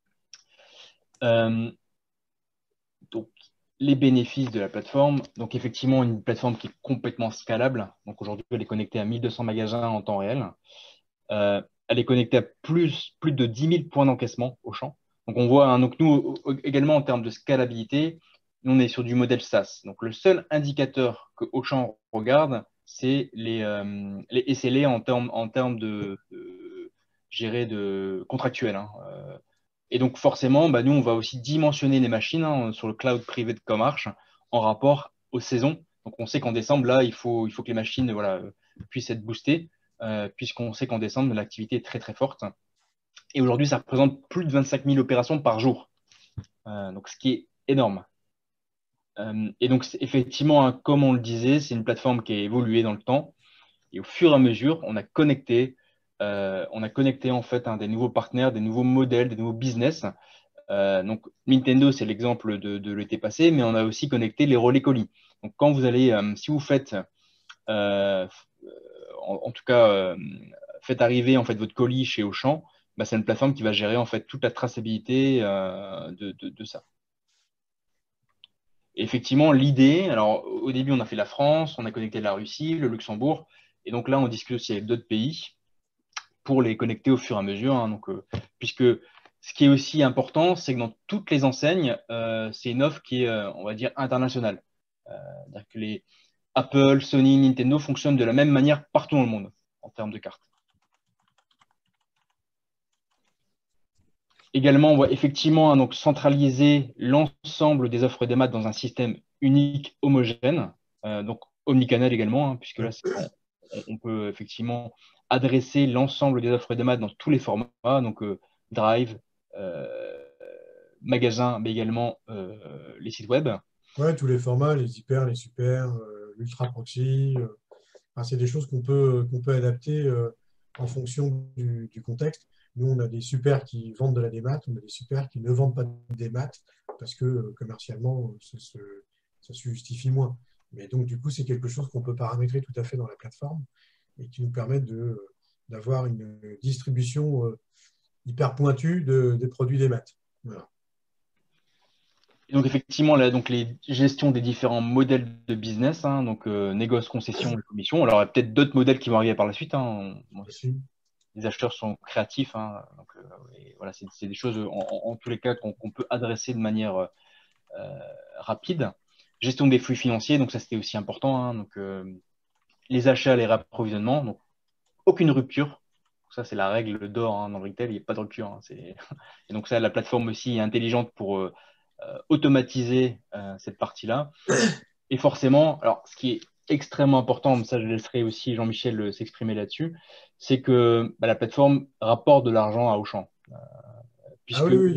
Euh, donc les bénéfices de la plateforme, donc effectivement une plateforme qui est complètement scalable. Donc aujourd'hui elle est connectée à mille deux cents magasins en temps réel. Euh, elle est connectée à plus, plus de dix mille points d'encaissement au champ. Donc, on voit, hein, donc nous également en termes de scalabilité, nous, on est sur du modèle SaaS. Donc, le seul indicateur que Auchan regarde, c'est les, euh, les S L A en termes, en termes de, de gérer de contractuel. Hein. Euh, et donc, forcément, bah, nous, on va aussi dimensionner les machines hein, sur le cloud privé de Comarch en rapport aux saisons. Donc, on sait qu'en décembre, là, il faut, il faut que les machines voilà, puissent être boostées euh, puisqu'on sait qu'en décembre, l'activité est très très forte. Et aujourd'hui, ça représente plus de vingt-cinq mille opérations par jour, euh, donc ce qui est énorme. Euh, et donc, effectivement, hein, comme on le disait, c'est une plateforme qui a évolué dans le temps. Et au fur et à mesure, on a connecté, euh, on a connecté en fait hein, des nouveaux partenaires, des nouveaux modèles, des nouveaux business. Euh, donc, Nintendo, c'est l'exemple de, de l'été passé, mais on a aussi connecté les relais colis. Donc, quand vous allez, euh, si vous faites, euh, en, en, tout cas, euh, faites arriver en fait votre colis chez Auchan, bah, c'est une plateforme qui va gérer en fait toute la traçabilité euh, de, de, de, ça. Et effectivement, l'idée, alors au début on a fait la France, on a connecté la Russie, le Luxembourg, et donc là on discute aussi avec d'autres pays pour les connecter au fur et à mesure. Hein, donc, euh, puisque ce qui est aussi important, c'est que dans toutes les enseignes, euh, c'est une offre qui est, euh, on va dire, internationale. Euh, c'est-à-dire que les Apple, Sony, Nintendo fonctionnent de la même manière partout dans le monde en termes de cartes. Également, on va effectivement hein, donc, centraliser l'ensemble des offres des maths dans un système unique, homogène, euh, donc omnicanal également, hein, puisque là, on, on, peut effectivement adresser l'ensemble des offres des maths dans tous les formats, donc euh, Drive, euh, magasin, mais également euh, les sites web. Ouais, tous les formats, les hyper, les super, euh, l'ultra proxy, euh, enfin, c'est des choses qu'on peut, qu'on peut adapter euh, en fonction du, du contexte. Nous, on a des super qui vendent de la démat, on a des super qui ne vendent pas de démat parce que euh, commercialement, ça se, ça se justifie moins. Mais donc, du coup, c'est quelque chose qu'on peut paramétrer tout à fait dans la plateforme et qui nous permet de, d'avoir une distribution euh, hyper pointue de, des produits démat. Voilà. Et donc effectivement, là, donc les gestions des différents modèles de business, hein, donc euh, négoce, concession et commission. Alors il y a peut-être d'autres modèles qui vont arriver par la suite. Hein. Bon, les acheteurs sont créatifs, hein, donc euh, et voilà, c'est c'est des choses en, en- en tous les cas qu'on qu'on peut adresser de manière euh, rapide. Gestion des flux financiers, donc ça c'était aussi important. Hein, donc euh, les achats, les rapprovisionnements, donc aucune rupture. Ça c'est la règle d'or hein, dans le retail, il n'y a pas de rupture. Hein, c'est- et donc ça, la plateforme aussi est intelligente pour euh, euh, automatiser euh, cette partie-là. Et forcément, alors ce qui est extrêmement important, mais ça je laisserai aussi Jean-Michel euh, s'exprimer là-dessus, c'est que bah, la plateforme rapporte de l'argent à Auchan. Euh, Ah puisque oui, oui.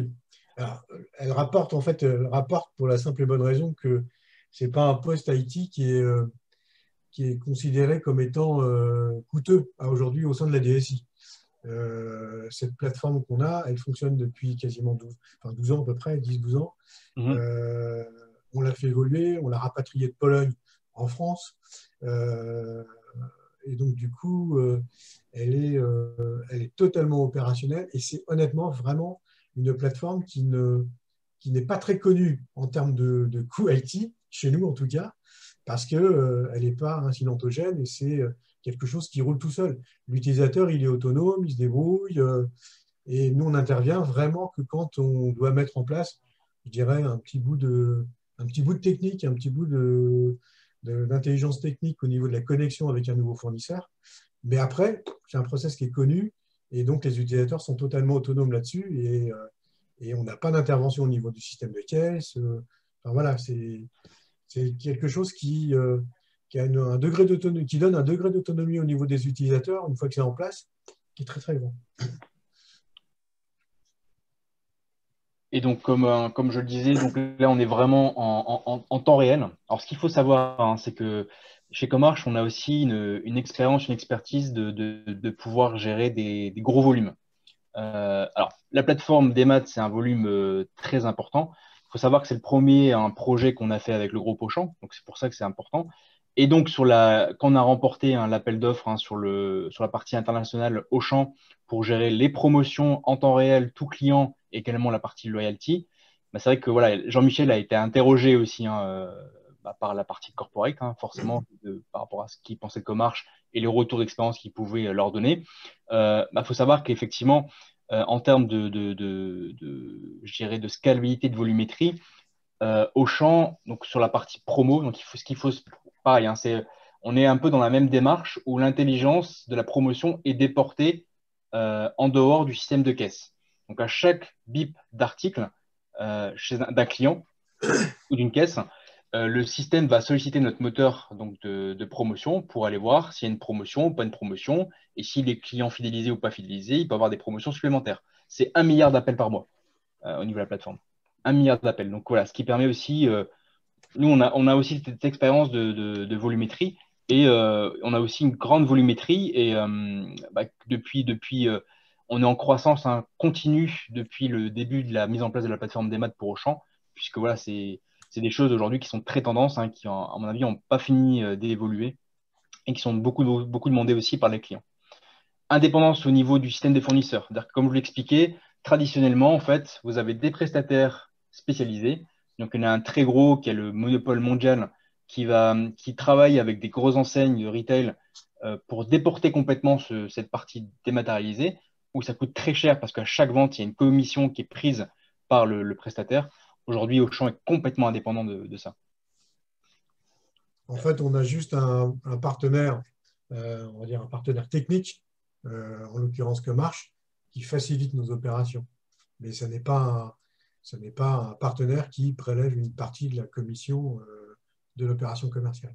Alors, elle rapporte, en fait, elle rapporte pour la simple et bonne raison que ce n'est pas un poste I T qui est, euh, qui est considéré comme étant euh, coûteux aujourd'hui au sein de la D S I. Euh, cette plateforme qu'on a, elle fonctionne depuis quasiment douze, enfin douze ans à peu près, dix douze ans. Mhm. Euh, on l'a fait évoluer, on l'a rapatriée de Pologne en France. Euh, et donc, du coup, euh, elle, est, euh, elle est totalement opérationnelle et c'est honnêtement vraiment une plateforme qui ne, qui n'est pas très connue en termes de, de coût I T, chez nous en tout cas, parce qu'elle euh, n'est pas incidentogène et c'est quelque chose qui roule tout seul. L'utilisateur, il est autonome, il se débrouille, euh, et nous, on intervient vraiment que quand on doit mettre en place, je dirais, un petit bout de, un petit bout de technique, un petit bout de, de- d'intelligence technique au niveau de la connexion avec un nouveau fournisseur. Mais après, c'est un process qui est connu, et donc les utilisateurs sont totalement autonomes là-dessus, et, euh, et on n'a pas d'intervention au niveau du système de caisse. euh, Enfin, voilà, c'est c'est quelque chose qui, euh, qui, a une- un degré d'autonomie, qui donne un degré d'autonomie au niveau des utilisateurs, une fois que c'est en place, qui est très très grand. Et donc, comme, euh, comme je le disais, donc là, on est vraiment en, en- en- en temps réel. Alors, ce qu'il faut savoir, hein, c'est que chez Comarch, on a aussi une, une expérience, une expertise de, de- de pouvoir gérer des, des gros volumes. Euh, alors, la plateforme des maths, c'est un volume euh, très important. Il faut savoir que c'est le premier un projet qu'on a fait avec le groupe Auchan, donc c'est pour ça que c'est important. Et donc, sur la, quand on a remporté hein, l'appel d'offres hein, sur le, sur la partie internationale Auchan pour gérer les promotions en temps réel, tout client, et également la partie loyalty, bah, c'est vrai que voilà, Jean-Michel a été interrogé aussi hein, euh, bah, par la partie corporate, hein, forcément, de- par rapport à ce qu'il pensait de Comarch et les retours d'expérience qu'il pouvait euh, leur donner. Il euh, bah, faut savoir qu'effectivement, euh, en termes de, de, de, de, je dirais de scalabilité, de volumétrie, euh, Auchan, donc sur la partie promo, donc il faut, ce qu'il faut, pareil, hein, c'est, on est un peu dans la même démarche où l'intelligence de la promotion est déportée euh, en dehors du système de caisse. Donc à chaque bip d'article euh, chez un- d'un client ou d'une caisse, euh, le système va solliciter notre moteur donc de, de promotion pour aller voir s'il y a une promotion ou pas une promotion, et si les clients fidélisés ou pas fidélisés, il peut avoir des promotions supplémentaires. C'est un milliard d'appels par mois euh, au niveau de la plateforme. Un milliard d'appels. Donc voilà, ce qui permet aussi, euh, nous on a, on a aussi cette expérience de, de, de volumétrie et euh, on a aussi une grande volumétrie et euh, bah, depuis, depuis euh, on est en croissance hein, continue depuis le début de la mise en place de la plateforme des maths pour Auchan, puisque voilà, c'est c'est des choses aujourd'hui qui sont très tendances, hein, qui, en- à mon avis, n'ont pas fini euh, d'évoluer et qui sont beaucoup, beaucoup demandées aussi par les clients. Indépendance au niveau du système des fournisseurs. C'est-à-dire que, comme je vous l'expliquais, traditionnellement, en fait, vous avez des prestataires spécialisés. Donc, il y en a un très gros qui est le monopole mondial qui, va, qui travaille avec des grosses enseignes de retail euh, pour déporter complètement ce- cette partie dématérialisée, où ça coûte très cher parce qu'à chaque vente, il y a une commission qui est prise par le, le prestataire. Aujourd'hui, Auchan est complètement indépendant de, de ça. En fait, on a juste un, un partenaire, euh, on va dire un partenaire technique, euh, en l'occurrence Comarch, qui facilite nos opérations. Mais ce n'est pas un, ce n'est pas un partenaire qui prélève une partie de la commission euh, de l'opération commerciale.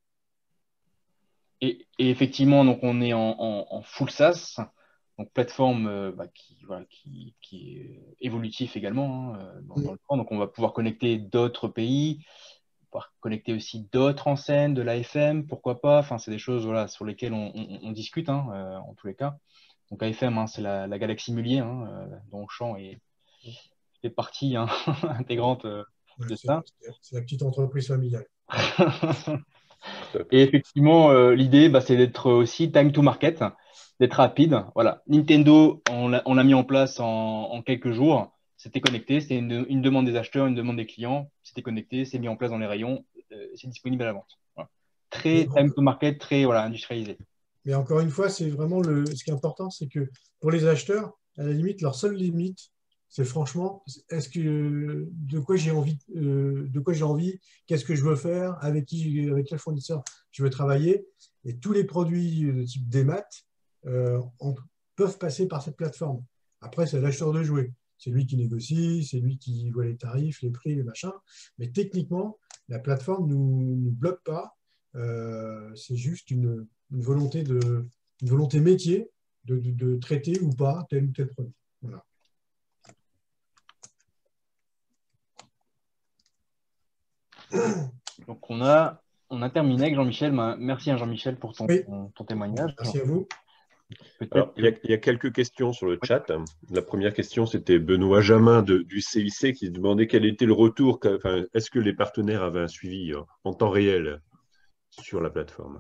Et, et effectivement, donc on est en, en- en full SaaS, donc plateforme euh, bah, qui, voilà, qui, qui est évolutif également hein, euh, dans, dans le temps. Donc on va pouvoir connecter d'autres pays, pouvoir connecter aussi d'autres enseignes, de l'A F M, pourquoi pas. Enfin, c'est des choses voilà, sur lesquelles on, on- on discute hein, euh, en tous les cas. Donc A F M, hein, c'est la, la galaxie Mullier, hein, euh, dont Auchan est, fait partie hein, intégrante euh, Ouais, de c'est ça. c'est la petite entreprise familiale. Tout à Et fait. effectivement, euh, l'idée, bah, c'est d'être aussi time to market, d'être rapide. Voilà. Nintendo, on l'a on l'a mis en place en, en quelques jours. C'était connecté, c'était une, une demande des acheteurs, une demande des clients. C'était connecté, c'est mis en place dans les rayons, euh, c'est disponible à la vente. Voilà. Mais, Très time to market, très voilà, industrialisé. mais encore une fois, c'est vraiment le, ce qui est important, c'est que pour les acheteurs, à la limite, leur seule limite, c'est franchement, est-ce que de quoi j'ai envie, euh, de quoi j'ai envie, qu'est-ce que je veux faire, avec qui, avec quel fournisseur je veux travailler, et tous les produits de type démat euh, en- peuvent passer par cette plateforme. Après, c'est à l'acheteur de jouer. C'est lui qui négocie, c'est lui qui voit les tarifs, les prix, les machins. Mais techniquement, la plateforme ne nous, nous bloque pas. Euh, c'est juste une, une volonté de, une volonté métier de, de- de traiter ou pas tel ou tel produit. Voilà. Donc, on a, on a terminé avec Jean-Michel. Merci à Jean-Michel pour ton, Oui. ton, ton témoignage. Merci à vous. Alors, il y, a, il y a quelques questions sur le chat. La première question, c'était Benoît Jamin de, du C I C qui demandait quel était le retour. Enfin, est-ce que les partenaires avaient un suivi en temps réel sur la plateforme?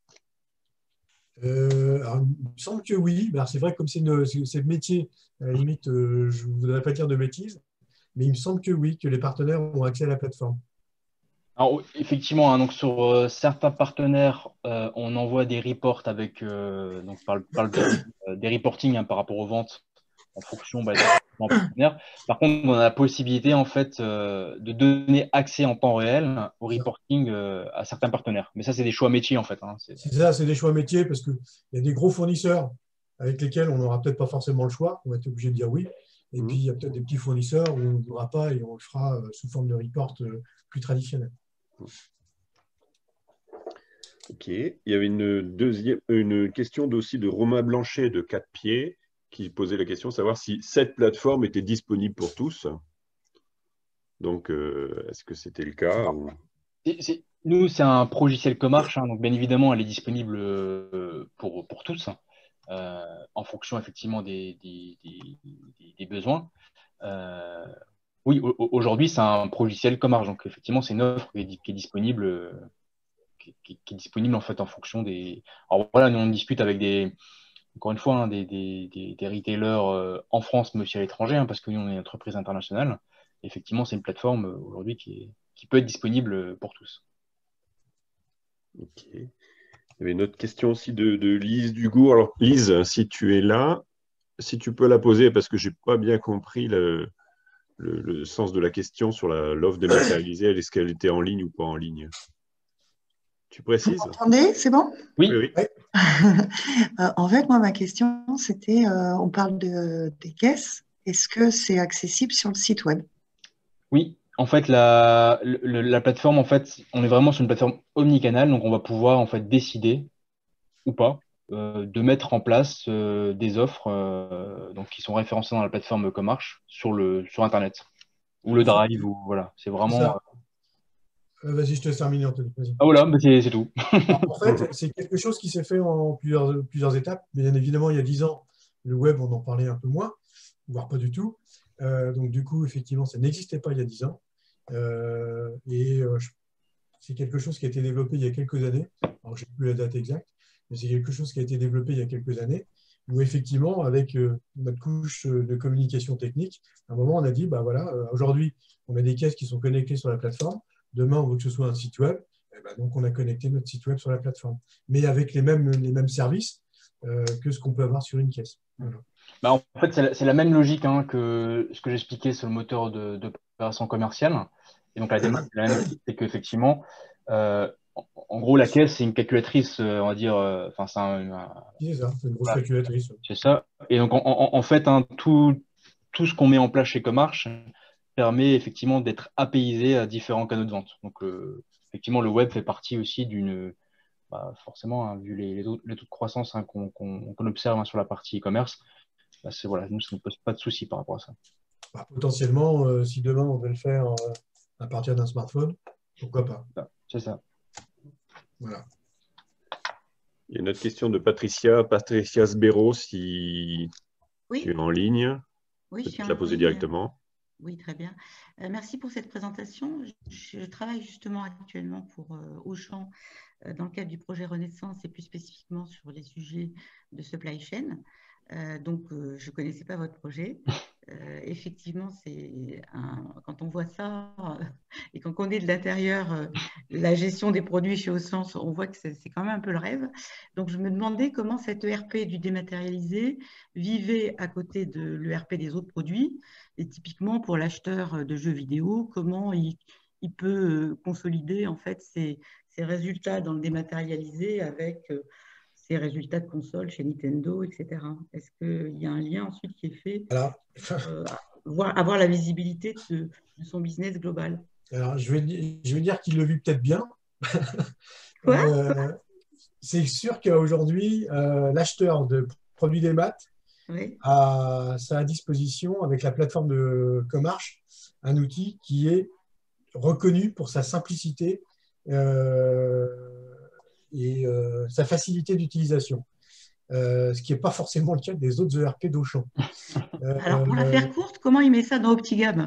Euh, alors, il me semble que oui. C'est vrai que comme c'est le métier, à la limite, euh, je ne voudrais pas dire de bêtises, mais il me semble que oui, que les partenaires ont accès à la plateforme. Alors, effectivement, hein, donc sur euh, certains partenaires, euh, on envoie des reports avec, euh, donc par, le- par le biais euh, des reportings hein, par rapport aux ventes en fonction bah, des différents partenaires. Par contre, on a la possibilité en fait euh, de donner accès en temps réel au reporting euh, à certains partenaires. Mais ça, c'est des choix métiers en fait. Hein, c'est- C'est ça, c'est des choix métiers parce qu'il y a des gros fournisseurs avec lesquels on n'aura peut-être pas forcément le choix. On va être obligé de dire oui. Et Mmh. puis, il y a peut-être des petits fournisseurs où on ne voudra pas et on le fera euh, sous forme de report euh, plus traditionnel. Ok. Il y avait une, deuxième, une question aussi de Romain Blanchet de Quatre Pieds qui posait la question de savoir si cette plateforme était disponible pour tous. Donc, euh, est-ce que c'était le cas ou... c'est- c'est- Nous, c'est un progiciel Comarch, hein, donc bien évidemment, elle est disponible euh, pour, pour tous, hein, euh, en fonction effectivement des, des, des- des- des besoins. Euh, oui, au- au- aujourd'hui, c'est un progiciel Comarch, donc effectivement, c'est une offre qui est, di- qui est disponible, euh, qui, qui- qui est disponible en fait en fonction des. Alors voilà, nous on discute avec des, encore une fois, hein, des, des, des, des retailers euh, en France, mais aussi à l'étranger, hein, parce que nous on est une entreprise internationale. Effectivement, c'est une plateforme euh, aujourd'hui qui est, qui peut être disponible pour tous. Ok. Il y avait une autre question aussi de, de Lise Dugour. Alors, Lise, si tu es là, si tu peux la poser, parce que je n'ai pas bien compris le, le, le sens de la question sur l'offre dématérialisée. Est-ce qu'elle était en ligne ou pas en ligne? Tu précises? Vous m'entendez? C'est bon? Oui. Oui, oui. Euh, en fait, moi, ma question, c'était, euh, on parle de, des caisses. Est-ce que c'est accessible sur le site web? Oui, en fait, la, le- la plateforme, en fait, on est vraiment sur une plateforme omnicanal, donc on va pouvoir en fait décider ou pas euh, de mettre en place euh, des offres euh, donc qui sont référencées dans la plateforme Comarch sur le sur Internet ou le En fait, Drive ou voilà, c'est c'est vraiment. ça. Euh, Vas-y, je te laisse terminer, Anthony. Vas-y. Ah voilà, bah, c'est c'est tout. En fait, c'est quelque chose qui s'est fait en plusieurs, plusieurs étapes. Bien évidemment, il y a dix ans, le web, on en parlait un peu moins, voire pas du tout. Euh, donc, du coup, effectivement, ça n'existait pas il y a dix ans. Euh, et euh, je- c'est quelque chose qui a été développé il y a quelques années. Alors, je n'ai plus la date exacte, mais c'est quelque chose qui a été développé il y a quelques années, où effectivement, avec euh, notre couche de communication technique, à un moment, on a dit, bah voilà, euh, aujourd'hui, on a des caisses qui sont connectées sur la plateforme. Demain, on veut que ce soit un site web. Eh ben, donc, on a connecté notre site web sur la plateforme, mais avec les mêmes, les mêmes services euh, que ce qu'on peut avoir sur une caisse. Voilà. Bah, en fait, c'est la, c'est la même logique hein, que ce que j'expliquais sur le moteur de, d'opération commerciale. Et donc la démarche, c'est la même, c'est qu'effectivement, euh, en, en gros, la caisse, c'est une calculatrice, euh, on va dire, euh, enfin, c'est un, un- C'est ça, c'est une grosse voilà, calculatrice. c'est ça. Et donc, en, en- en fait, hein, tout, tout ce qu'on met en place chez Comarch permet effectivement d'être apaisé à différents canaux de vente. Donc, euh, effectivement, le web fait partie aussi d'une, bah, forcément, hein, vu les, les, taux, les taux de croissance hein, qu'on qu'on- qu'on observe hein, sur la partie e-commerce, bah, c'est, voilà, nous, ça ne pose pas de souci par rapport à ça. Bah, potentiellement, euh, si demain on veut le faire euh, à partir d'un smartphone, pourquoi pas. C'est ça. Voilà. Il y a une autre question de Patricia, Patricia Sbero, si Oui, tu es en ligne. oui, je Peut-être suis en la poser ligne. directement. Oui, très bien. Euh, merci pour cette présentation. Je, je travaille justement actuellement pour euh, Auchan euh, dans le cadre du projet Renaissance et plus spécifiquement sur les sujets de supply chain. Euh, donc, euh, je ne connaissais pas votre projet. Euh, effectivement, c'est un, quand on voit ça euh, et qu'on connaît de l'intérieur euh, la gestion des produits chez Auchan, on voit que c'est c'est quand même un peu le rêve. Donc, je me demandais comment cet E R P du dématérialisé vivait à côté de l'E R P des autres produits. Et typiquement, pour l'acheteur de jeux vidéo, comment il, il peut euh, consolider en fait ses, ses résultats dans le dématérialisé avec euh, ses résultats de console chez Nintendo, et cetera. Est-ce qu'il y a un lien ensuite qui est fait Alors, pour euh, avoir, avoir la visibilité de, de son business global? alors je, vais, di- je vais dire qu'il le vit peut-être bien. Quoi? Euh, c'est sûr qu'aujourd'hui, euh, l'acheteur de produits des maths Oui, a ça à disposition avec la plateforme de Comarch, un outil qui est reconnu pour sa simplicité euh, et euh, sa facilité d'utilisation. Euh, ce qui n'est pas forcément le cas des autres E R P d'Auchan. Euh, Alors, pour la faire courte, comment il met ça dans Optigam?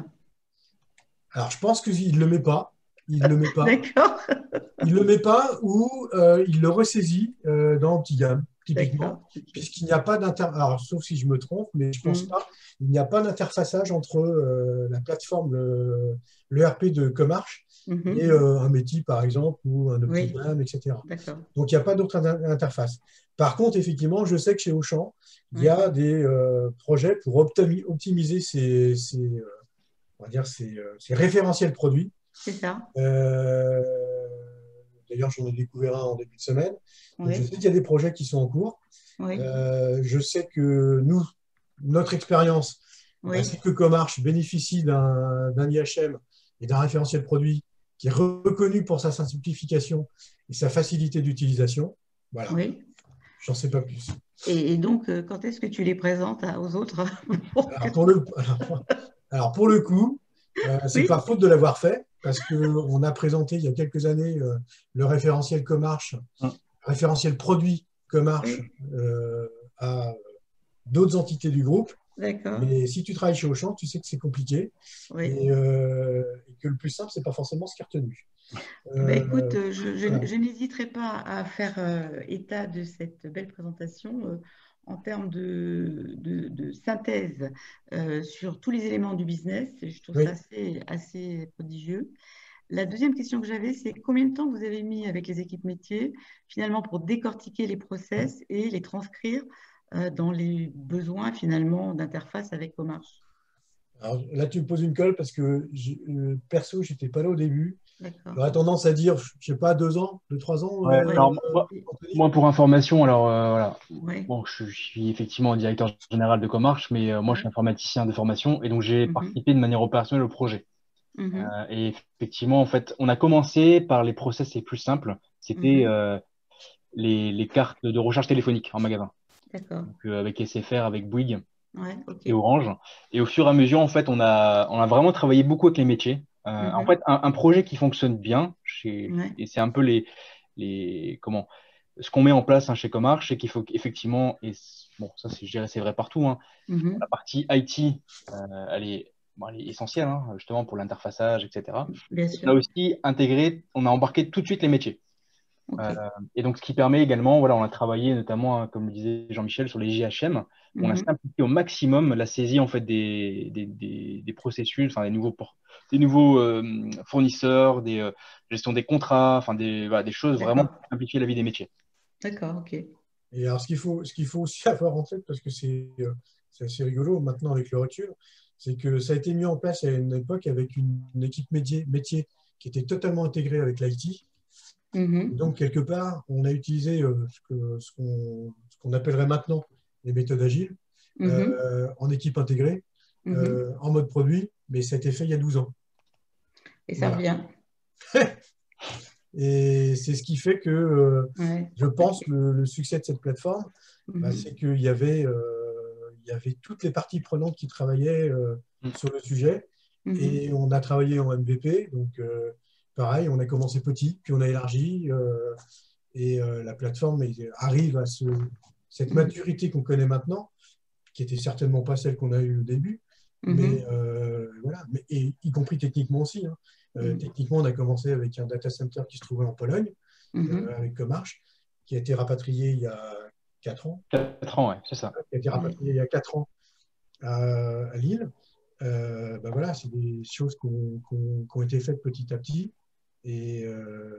alors, je pense qu'il ne le met pas. Il ne le met pas. D'accord. Il ne le met pas ou euh, il le ressaisit euh, dans Optigam, typiquement, puisqu'il n'y a pas d'interfaçage. Alors, sauf si je me trompe, mais je ne pense Mm. pas. Il n'y a pas d'interfaçage entre euh, la plateforme, le, le E R P de Comarch Mhm. et euh, un métier, par exemple, ou un Oui, Optigam, et cetera. d'accord. Donc, il n'y a pas d'autre inter- interface. Par contre, effectivement, je sais que chez Auchan, il y Oui. a des euh, projets pour optimi- optimiser ces, ces, euh, on va dire ces, euh, ces référentiels produits. C'est ça. Euh, D'ailleurs, j'en ai découvert un en début de semaine. Donc, je Oui, sais qu'il y a des projets qui sont en cours. oui, Euh, je sais que nous, notre expérience, bah, oui, c'est que Comarch bénéficie d'un d'un I H M et d'un référentiel produit qui est reconnu pour sa simplification et sa facilité d'utilisation. Voilà, oui. j'en sais pas plus. Et, et donc, euh, quand est-ce que tu les présentes à- aux autres pour que- Alors pour le, alors, alors, pour le coup, euh, c'est Oui, pas faute de l'avoir fait parce qu'on a présenté il y a quelques années euh, le référentiel Comarch, Hum. référentiel produit Comarch oui, euh, à d'autres entités du groupe. d'accord. Mais si tu travailles chez Auchan, tu sais que c'est compliqué Oui. et, euh, et que le plus simple, c'est pas forcément ce qui est retenu. Eh ben, écoute, Euh, euh, je, je- voilà. je n'hésiterai pas à faire euh, état de cette belle présentation euh, en termes de, de- de synthèse euh, sur tous les éléments du business. Je trouve ça Oui. assez, assez prodigieux. La deuxième question que j'avais, c'est combien de temps vous avez mis avec les équipes métiers finalement pour décortiquer les process et les transcrire euh, dans les besoins finalement d'interface avec Comarch? Alors, là, tu me poses une colle parce que j'ai- euh, perso, j'étais pas là au début. D'accord. J'aurais tendance à dire, je sais pas, deux ans, deux, trois ans. Ouais, euh, Oui, alors moi, Anthony. moi, pour information, alors euh, voilà. oui, Bon, je, je suis effectivement directeur général de Comarch, mais euh, moi je suis oui. informaticien de formation et donc j'ai Mhm, participé de manière opérationnelle au projet. mhm, Euh, et effectivement, en fait, on a commencé par les process les plus simples. C'était mhm. euh, les, les cartes de recharge téléphonique en magasin, D'accord. donc, euh, avec S F R, avec Bouygues Ouais, ok. et Orange. Et au fur et à mesure, en fait, on a, on a vraiment travaillé beaucoup avec les métiers. Euh, en Mhm, fait, un, un projet qui fonctionne bien, chez, ouais, et c'est un peu les, les, comment, ce qu'on met en place hein, chez Comarch, c'est qu'il faut qu'effectivement, et c- bon, ça, c'est, je dirais, c'est vrai partout, hein, la mhm, partie I T, euh, elle est, bon, elle est essentielle, hein, justement, pour l'interfaçage, et cetera. bien On a sûr. aussi intégré, on a embarqué tout de suite les métiers. Ok. Euh, et donc, ce qui permet également, voilà, on a travaillé notamment, hein, comme le disait Jean-Michel, sur les J H M. On a Mhm, simplifié au maximum la saisie en fait des, des, des, des processus, enfin, des nouveaux, por- des nouveaux euh, fournisseurs, des euh, gestion des contrats, enfin des, voilà, des choses vraiment d'accord. pour simplifier la vie des métiers. D'accord, ok. Et alors, ce qu'il faut, ce qu'il faut aussi avoir en tête, parce que c'est euh, c'est assez rigolo maintenant avec le recul, c'est que ça a été mis en place à une époque avec une, une équipe métier, métier qui était totalement intégrée avec l'I T. Mhm, Donc, quelque part, on a utilisé euh, ce que- ce qu'on ce qu'on appellerait maintenant les méthodes agiles mhm, euh, en équipe intégrée, mhm. euh, en mode produit, mais ça a été fait il y a douze ans. Et ça Voilà. revient. Et c'est ce qui fait que euh, Ouais, je ok. pense le, le succès de cette plateforme, bah, Mhm, c'est qu'il y avait, euh, il y avait toutes les parties prenantes qui travaillaient euh, Mm. sur le sujet. mhm. Et on a travaillé en M V P. Donc, euh, pareil, on a commencé petit, puis on a élargi. euh, et euh, la plateforme est- arrive à ce, cette Mhm, maturité qu'on connaît maintenant, qui était certainement pas celle qu'on a eue au début. Mais mhm, euh, voilà, mais, et, y compris techniquement aussi. Hein. Euh, mhm, techniquement, on a commencé avec un data center qui se trouvait en Pologne, euh, mhm. avec Comarch, qui a été rapatrié il y a quatre ans, Quatre ans, ouais, c'est ça. qui a été Ouais. rapatrié il y a quatre ans à, à Lille. Euh, ben voilà, c'est des choses qui ont, qui ont- qui ont été faites petit à petit. Et euh,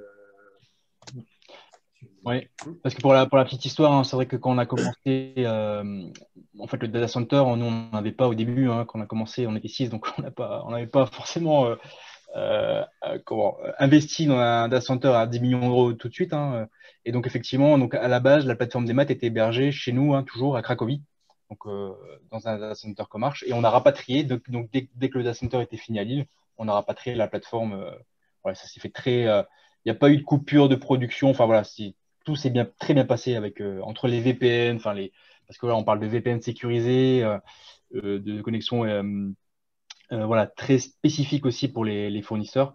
Oui, parce que pour la, pour la petite histoire, hein, c'est vrai que quand on a commencé, euh, en fait, le data center, nous, on n'avait pas au début, hein, quand on a commencé, on était six, donc on n'a pas, on n'avait pas forcément euh, euh, euh, comment, euh, investi dans un data center à dix millions d'euros tout de suite. Hein. Et donc, effectivement, donc, à la base, la plateforme des maths était hébergée chez nous, hein, toujours à Cracovie, donc, euh, dans un data center Comarch. Et on a rapatrié, donc, donc dès, dès que le data center était fini à Lille, on a rapatrié la plateforme. Euh, ouais, ça s'est fait très. Il euh, n'y a pas eu de coupure de production. Enfin, voilà, si, tout s'est bien, très bien passé avec, euh, entre les V P N, enfin, les, parce que là, on parle de V P N sécurisés, euh, euh, de connexion. Euh, euh, voilà, très spécifique aussi pour les, les fournisseurs.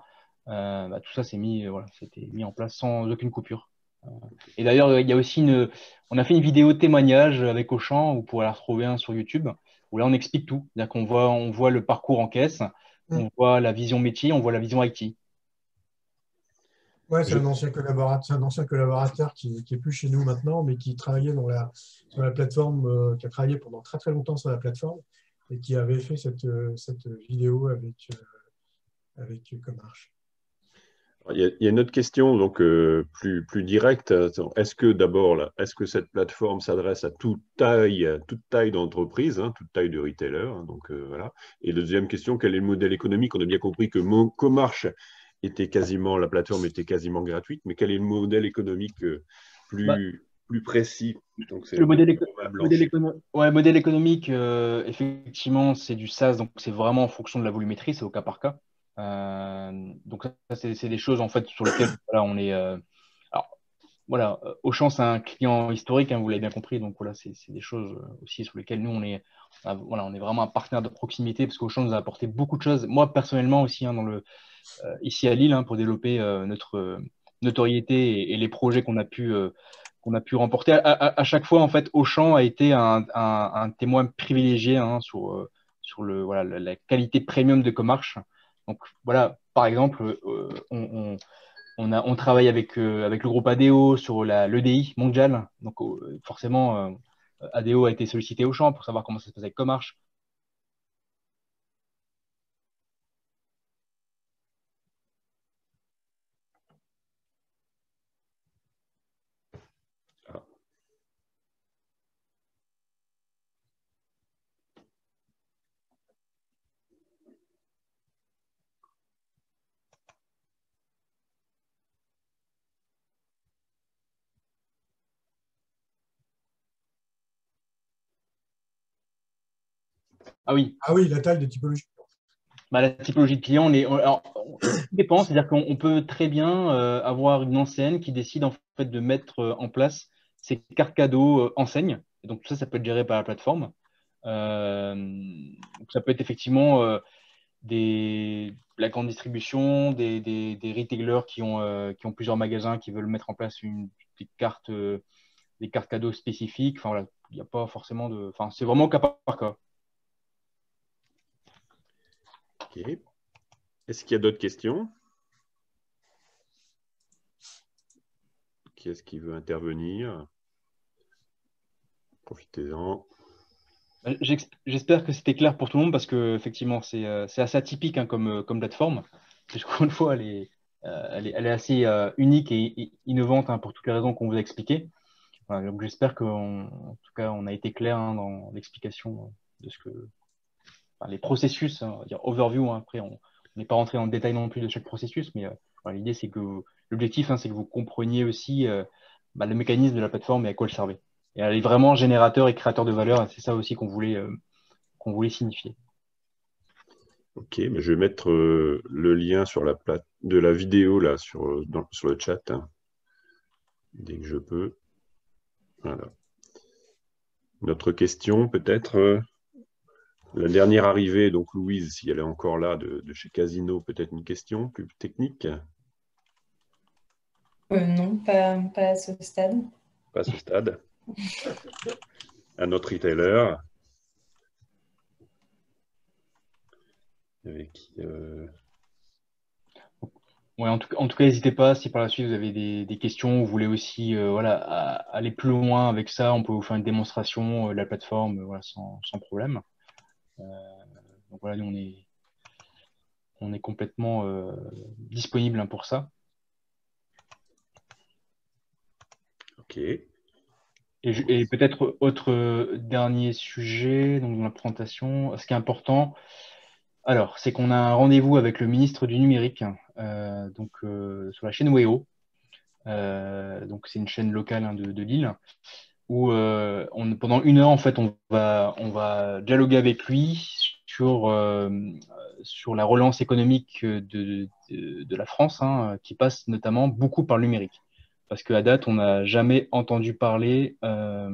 Euh, bah, tout ça s'est mis, voilà, c'était mis en place sans aucune coupure. Euh, et d'ailleurs, il y a aussi une, on a fait une vidéo témoignage avec Auchan, vous pourrez la retrouver hein, sur YouTube, où là on explique tout. C'est-à-dire qu'on voit, on voit le parcours en caisse, Mm. on voit la vision métier, on voit la vision I T. Ouais, c'est Je- un ancien collaborateur, c'est un ancien collaborateur qui, qui est plus chez nous maintenant, mais qui travaillait dans la, sur la plateforme, euh, qui a travaillé pendant très très longtemps sur la plateforme et qui avait fait cette, euh, cette vidéo avec, euh, avec Comarch. Il y a, il y a une autre question, donc euh, plus, plus directe. Est-ce que d'abord, là, est-ce que cette plateforme s'adresse à toute taille, à toute taille d'entreprise, hein, toute taille de retailer, hein, donc euh, voilà. Et la deuxième question, quel est le modèle économique? On a bien compris que Mo- Comarch était quasiment, la plateforme était quasiment gratuite, mais quel est le modèle économique euh, Bah, plus, plus précis? Donc c'est le donc modèle, éco- pour ma modèle, blanche. écono- ouais, modèle économique, euh, effectivement, c'est du SaaS, donc c'est vraiment en fonction de la volumétrie, c'est au cas par cas. Euh, donc ça, c'est c'est des choses en fait sur lesquelles voilà, on est. euh, alors, voilà, euh, Auchan, c'est un client historique, hein, vous l'avez bien compris. Donc voilà, c'est c'est des choses euh, aussi sur lesquelles nous, on est, on a- voilà, on est vraiment un partenaire de proximité parce qu'Auchan nous a apporté beaucoup de choses. Moi, personnellement aussi, hein, dans le, euh, ici à Lille, hein, pour développer euh, notre euh, notoriété et, et les projets qu'on a pu, euh, qu'on a pu remporter. À, à- à chaque fois, en fait, Auchan a été un, un- un témoin privilégié hein, sur, euh, sur le, voilà, la, la qualité premium de Comarch. Donc voilà, par exemple, euh, on, on- on a, on travaille avec, euh, avec le groupe Adeo sur la, l'E D I mondial. Donc, euh, forcément, euh, Adeo a été sollicité au champ pour savoir comment ça se passe avec Comarch. Ah, Ah oui, Ah oui, la taille des typologies. bah, la typologie de client, on est, on- alors, on- tout dépend. C'est-à-dire qu'on on peut très bien euh, avoir une enseigne qui décide en fait de mettre euh, en place ses cartes cadeaux euh, enseignes. Et donc, tout ça, ça peut être géré par la plateforme. Euh, donc ça peut être effectivement euh, des, la grande distribution, des, des, des retailers qui ont, euh, qui ont plusieurs magasins qui veulent mettre en place une, des cartes, euh, des cartes cadeaux spécifiques. Enfin, voilà, il n'y a pas forcément de. Enfin, c'est vraiment au cas par cas. ok. Est-ce qu'il y a d'autres questions? Qui est-ce qui veut intervenir? Profitez-en. J'ex- J'espère que c'était clair pour tout le monde parce que effectivement c'est euh, c'est assez atypique hein, comme, euh, comme plateforme. Puisqu'encore une fois, elle est, euh, elle est, elle est assez euh, unique et, et innovante hein, pour toutes les raisons qu'on vous a expliquées. Voilà, donc j'espère qu'en en tout cas on a été clair hein, dans l'explication de ce que enfin, les processus, hein, on va dire overview. Hein, après, on n'est pas rentré dans le détail non plus de chaque processus, mais euh, voilà, l'idée c'est que l'objectif hein, c'est que vous compreniez aussi euh, bah, le mécanisme de la plateforme et à quoi elle servait. Et elle est vraiment générateur et créateur de valeur. Et c'est ça aussi qu'on voulait euh, qu'on voulait signifier. Ok, mais je vais mettre euh, le lien sur la plate de la vidéo là sur, euh, dans- sur le chat hein, dès que je peux. Voilà. Notre question peut-être euh, la dernière arrivée, donc Louise, si elle est encore là de, de chez Casino, peut-être une question plus technique, Euh, non, pas, pas à ce stade. pas à ce stade. Un autre retailer avec qui, euh, Ouais, en tout, cas- en tout cas, n'hésitez pas si par la suite vous avez des, des questions, vous voulez aussi euh, voilà, à- aller plus loin avec ça, on peut vous faire une démonstration euh, de la plateforme euh, voilà, sans, sans problème. Euh, donc voilà, nous, on est, on est complètement euh, disponible hein, pour ça. ok. Et, je- et peut-être autre euh, dernier sujet donc dans la présentation, ce qui est important, alors, c'est qu'on a un rendez-vous avec le ministre du numérique, euh, donc euh, sur la chaîne Weo. Euh, donc c'est une chaîne locale hein, de, de Lille. Où euh, on- pendant une heure, en fait, on va, on va dialoguer avec lui sur, euh, sur la relance économique de, de, de la France, hein, qui passe notamment beaucoup par le numérique. Parce qu'à date, on n'a jamais entendu parler, euh,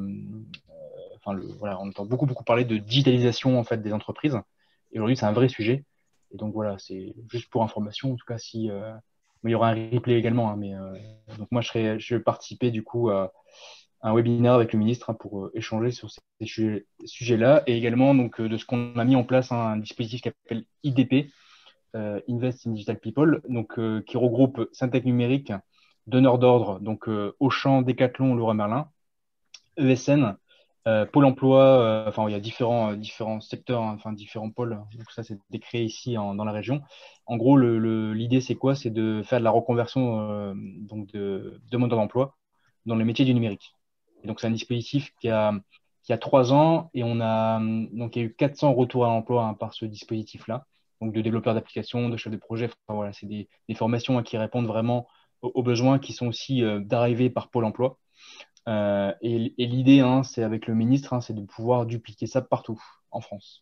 enfin, le, voilà, on entend beaucoup, beaucoup parler de digitalisation en fait, des entreprises. Et aujourd'hui, c'est un vrai sujet. Et donc voilà, c'est juste pour information, en tout cas, si euh, il y aura un replay également, hein, mais euh, donc moi je serai, je vais participer du coup à un webinaire avec le ministre, hein, pour euh, échanger sur ces, ces sujets-là, et également donc euh, de ce qu'on a mis en place, hein, un dispositif qui s'appelle I D P, euh, Invest in Digital People, donc euh, qui regroupe Syntec Numérique, donneurs d'ordre, donc euh, Auchan, Decathlon, Leroy Merlin, E S N, euh, Pôle emploi, euh, enfin il y a différents, euh, différents secteurs, hein, enfin différents pôles, donc ça c'est décrété ici en, dans la région. En gros, le, le, l'idée c'est quoi? C'est de faire de la reconversion euh, donc de demandeurs d'emploi dans les métiers du numérique. Et donc c'est un dispositif qui a, qui a trois ans et on a, donc, il y a eu quatre cents retours à l'emploi, hein, par ce dispositif-là, donc de développeurs d'applications, de chefs de projet. Enfin, voilà, c'est des, des formations, hein, qui répondent vraiment aux, aux besoins qui sont aussi euh, d'arriver par Pôle emploi. Euh, et et l'idée, hein, c'est avec le ministre, hein, c'est de pouvoir dupliquer ça partout en France.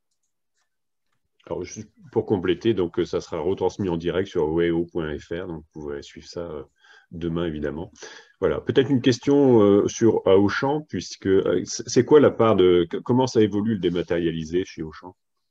Alors, juste pour compléter, donc, ça sera retransmis en direct sur weo point f r, donc vous pourrez suivre ça euh, demain, évidemment. Voilà, peut-être une question euh, sur à Auchan, puisque euh, c'est quoi la part de… Comment ça évolue le dématérialisé chez Auchan?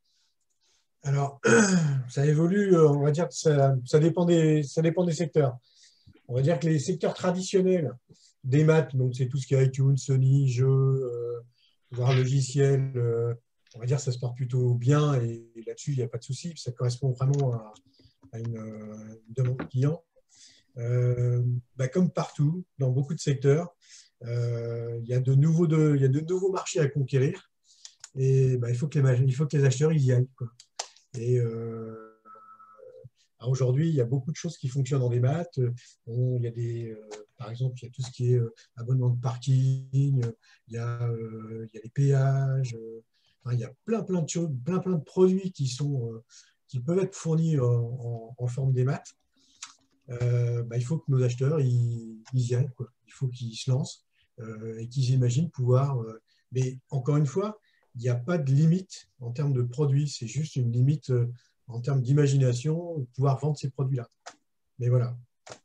Alors, ça évolue, on va dire que ça, ça dépend des, ça dépend des secteurs. On va dire que les secteurs traditionnels des maths, donc c'est tout ce qui est iTunes, Sony, jeux, euh, voire logiciels, euh, on va dire que ça se porte plutôt bien et, et là-dessus, il n'y a pas de souci, ça correspond vraiment à, à une, une demande client. Euh, bah, comme partout, dans beaucoup de secteurs, euh, il y a de nouveaux, de, il y a de nouveaux marchés à conquérir et bah, il faut que les, il faut que les acheteurs ils y aillent, quoi. Et euh, aujourd'hui, il y a beaucoup de choses qui fonctionnent en démat. On, il y a des, euh, par exemple, il y a tout ce qui est euh, abonnement de parking, il y a, euh, il y a les péages, euh, enfin, il y a plein, plein de choses, plein, plein de produits qui, sont, euh, qui peuvent être fournis en, en, en forme démat. Euh, bah, il faut que nos acheteurs ils, ils y aillent, quoi. Il faut qu'ils se lancent euh, et qu'ils imaginent pouvoir. Euh, mais encore une fois, il n'y a pas de limite en termes de produits, c'est juste une limite euh, en termes d'imagination, de pouvoir vendre ces produits-là. Mais voilà.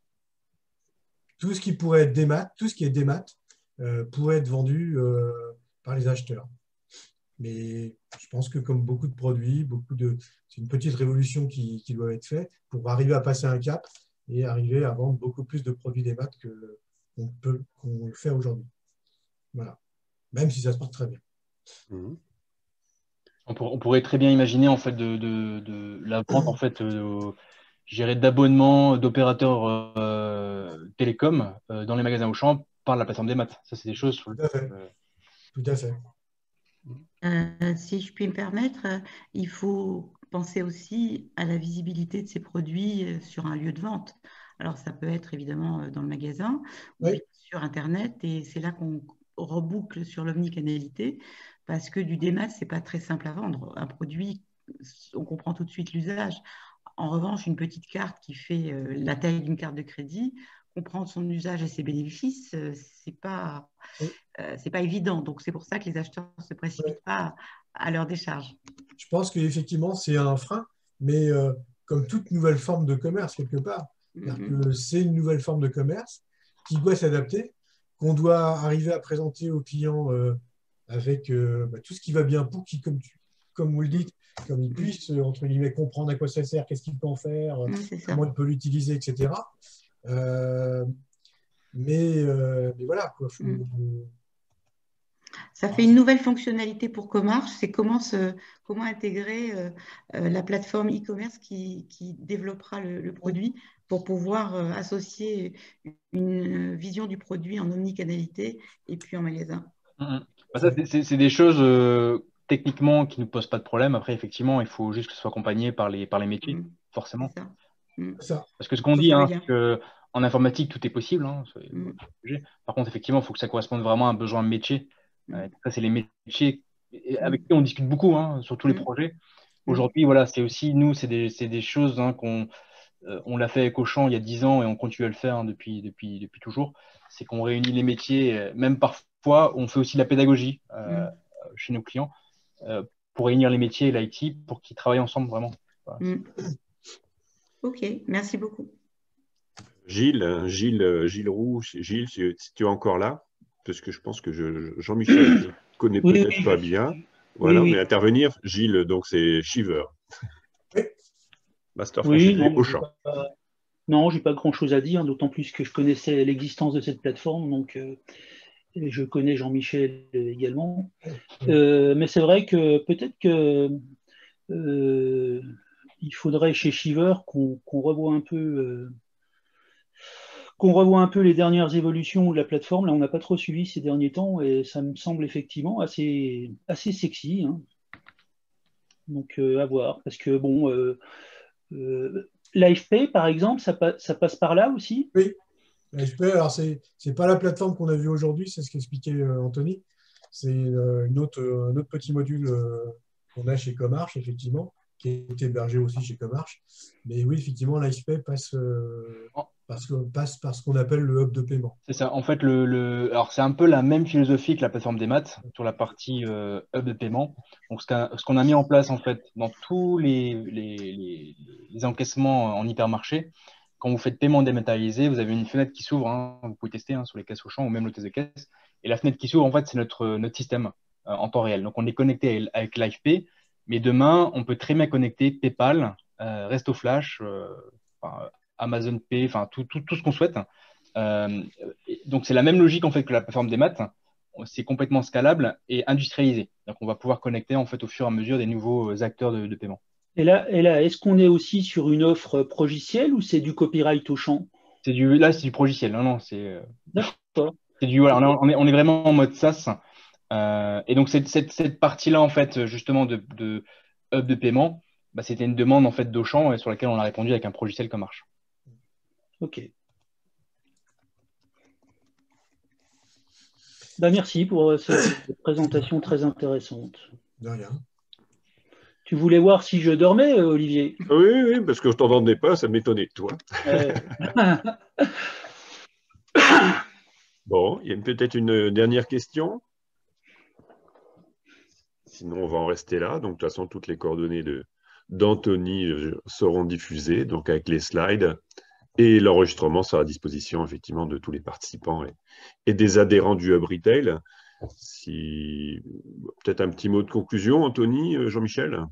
Tout ce qui pourrait être démat, tout ce qui est démat, euh, pourrait être vendu euh, par les acheteurs. Mais je pense que comme beaucoup de produits, beaucoup de, c'est une petite révolution qui, qui doit être faite pour arriver à passer un cap et arriver à vendre beaucoup plus de produits démat que qu'on peut qu'on le fait aujourd'hui. Voilà. Même si ça se porte très bien. Mmh. On, pour, on pourrait très bien imaginer en fait de, de, de la vente en fait euh, gérée d'abonnements d'opérateurs euh, télécoms euh, dans les magasins Auchan par la plateforme des maths. Ça, c'est des choses sur Tout à fait. euh... Tout à fait. Euh, si je puis me permettre, euh, il faut penser aussi à la visibilité de ces produits euh, sur un lieu de vente. Alors, ça peut être évidemment euh, dans le magasin ou Oui. bien sur Internet, et c'est là qu'on reboucle sur l'omnicanalité, parce que du démat, c'est pas très simple à vendre. Un produit, on comprend tout de suite l'usage. En revanche, une petite carte qui fait euh, la taille d'une carte de crédit, comprendre son usage et ses bénéfices, euh, c'est pas Oui. euh, c'est pas évident. Donc c'est pour ça que les acheteurs ne se précipitent Oui. pas à, à leur décharge. Je pense qu'effectivement, c'est un frein, mais euh, comme toute nouvelle forme de commerce, quelque part, c'est-à-dire Mm-hmm. que c'est une nouvelle forme de commerce qui doit s'adapter, qu'on doit arriver à présenter aux clients euh, avec euh, bah, tout ce qui va bien pour qu'ils, comme, tu- comme vous le dites, comme ils puissent, euh, entre guillemets, comprendre à quoi ça sert, qu'est-ce qu'il peut en faire, euh, Mm, c'est ça. comment il peut l'utiliser, et cetera. Euh, mais, euh, mais voilà, quoi, faut, Mm. Ça fait une nouvelle fonctionnalité pour Comarch, c'est comment, se, comment intégrer euh, euh, la plateforme e-commerce qui, qui développera le, le produit pour pouvoir euh, associer une vision du produit en omnicanalité et puis en magasin. Mmh. Bah, ça, c'est c'est des choses euh, techniquement qui ne posent pas de problème. Après, effectivement, il faut juste que ce soit accompagné par les, par les métiers, Mm. forcément. C'est ça. Mm. ça. Parce que ce qu'on Ça, dit, ça- hein, Oui, c'est que en informatique, tout est possible, hein, c'est Mm. votre sujet. Par contre, effectivement, il faut que ça corresponde vraiment à un besoin métier. Euh, Mm. ça, c'est les métiers avec Mm. qui on discute beaucoup, hein, sur tous les Mm. projets. Mm. Aujourd'hui, voilà, c'est aussi, nous, c'est des, c'est des choses, hein, qu'on euh, on l'a fait avec Auchan il y a dix ans et on continue à le faire, hein, depuis, depuis, depuis toujours. C'est qu'on réunit les métiers, euh, même parfois, on fait aussi de la pédagogie euh, Mm. chez nos clients euh, pour réunir les métiers et l'I T pour qu'ils travaillent ensemble vraiment. Voilà. Mm. Ok, merci beaucoup. Gilles, Gilles, Gilles Roux, Gilles, si si tu es encore là, parce que je pense que je- Jean-Michel, je ne connais Oui, peut-être oui, pas je bien. suis. Oui, Voilà, oui. mais intervenir, Gilles, donc c'est Shiver. Oui, Master Oui, franchisé non, Auchan. pas, non, j'ai pas grand-chose à dire, d'autant plus que je connaissais l'existence de cette plateforme, donc euh, et je connais Jean-Michel également. Euh, mais c'est vrai que peut-être que euh, il faudrait chez Shiver qu'on qu'on revoie un peu euh, qu'on revoie un peu les dernières évolutions de la plateforme. Là, on n'a pas trop suivi ces derniers temps et ça me semble effectivement assez, assez sexy, hein. Donc, euh, à voir. Parce que, bon, euh, euh, l'AFP, par exemple, ça, pa- ça passe par là aussi? Oui, la F P, alors c'est c'est pas la plateforme qu'on a vue aujourd'hui, c'est ce qu'expliquait euh, Anthony. C'est euh, une autre, un autre petit module euh, qu'on a chez Comarch, effectivement, qui est hébergé aussi chez Comarch. Mais oui, effectivement, la F P passe, euh, parce que, passe par ce qu'on appelle le hub de paiement. C'est ça. En fait, le, le- alors c'est un peu la même philosophie que la plateforme des maths sur la partie euh, hub de paiement. Donc, ce qu'a- ce qu'on a mis en place en fait dans tous les, les, les- les encaissements en hypermarché, quand vous faites paiement dématérialisé, vous avez une fenêtre qui s'ouvre, hein, vous pouvez tester hein, sur les caisses Auchan ou même l'hôtesse de caisse. Et la fenêtre qui s'ouvre, en fait, c'est notre, notre système euh, en temps réel. Donc, on est connecté avec l'A F P, mais demain, on peut très bien connecter PayPal, euh, Resto Flash, euh, enfin, Amazon Pay, enfin tout, tout, tout ce qu'on souhaite. Euh, donc, c'est la même logique en fait que la plateforme des maths. C'est complètement scalable et industrialisé. Donc, on va pouvoir connecter en fait au fur et à mesure des nouveaux acteurs de, de paiement. Et là, et là est-ce qu'on est aussi sur une offre progicielle ou c'est du copyright au champ? C'est du, là, c'est du progiciel. Non, non, c'est, D'accord. c'est du, voilà, on est, on est vraiment en mode SaaS. Euh, et donc, cette, cette, cette partie-là, en fait, justement, de, de hub de paiement, bah, c'était une demande en fait d'Auchan et sur laquelle on a répondu avec un progiciel comme Arch. Ok. Bah, merci pour cette présentation très intéressante. De rien. Tu voulais voir si je dormais, euh, Olivier? Oui, oui, parce que je t'entendais pas, ça m'étonnait de toi. Euh, Bon, il y a peut-être une dernière question. Sinon, on va en rester là. Donc, de toute façon, toutes les coordonnées de d'Anthony euh, seront diffusées, donc avec les slides. Et l'enregistrement sera à disposition, effectivement, de tous les participants et, et des adhérents du Hub Retail. Si... Peut-être un petit mot de conclusion, Anthony, euh, Jean-Michel?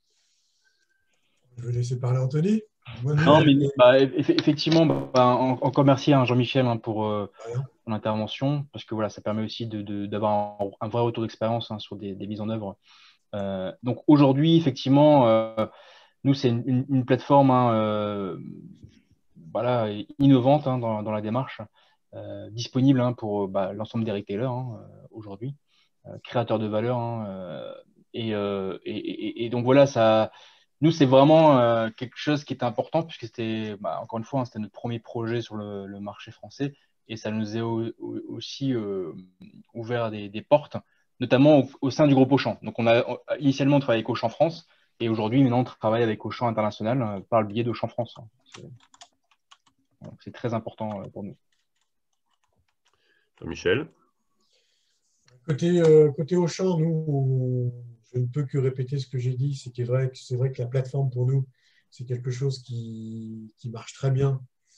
Je vais laisser parler Anthony. Moi, nous, Non, on- mais bah, eff- effectivement, bah, en- encore merci à Jean-Michel hein, pour euh, rien. son intervention, parce que voilà, ça permet aussi de, de- d'avoir un, un vrai retour d'expérience hein, sur des, des mises en œuvre. Euh, donc aujourd'hui, effectivement, euh, nous, c'est une, une- une plateforme hein, euh, voilà, innovante hein, dans, dans la démarche, euh, disponible hein, pour bah, l'ensemble des retailers hein, euh, aujourd'hui, euh, créateurs de valeur. Hein, euh, et, euh, et, et- et donc voilà, ça, nous, c'est vraiment euh, quelque chose qui est important, puisque c'était, bah, encore une fois, hein, c'était notre premier projet sur le, le marché français, et ça nous a au- au- aussi euh, ouvert des, des portes, notamment au, au sein du groupe Auchan. Donc on a on- initialement on travaillait avec Auchan France, et aujourd'hui, maintenant, on travaille avec Auchan International euh, par le biais d'Auchan France. Hein. C'est- donc, c'est très important euh, pour nous. Jean-Michel? Côté, euh, côté Auchan, nous, on- je ne peux que répéter ce que j'ai dit. C'est que vrai, que c'est vrai que la plateforme, pour nous, c'est quelque chose qui, qui marche très bien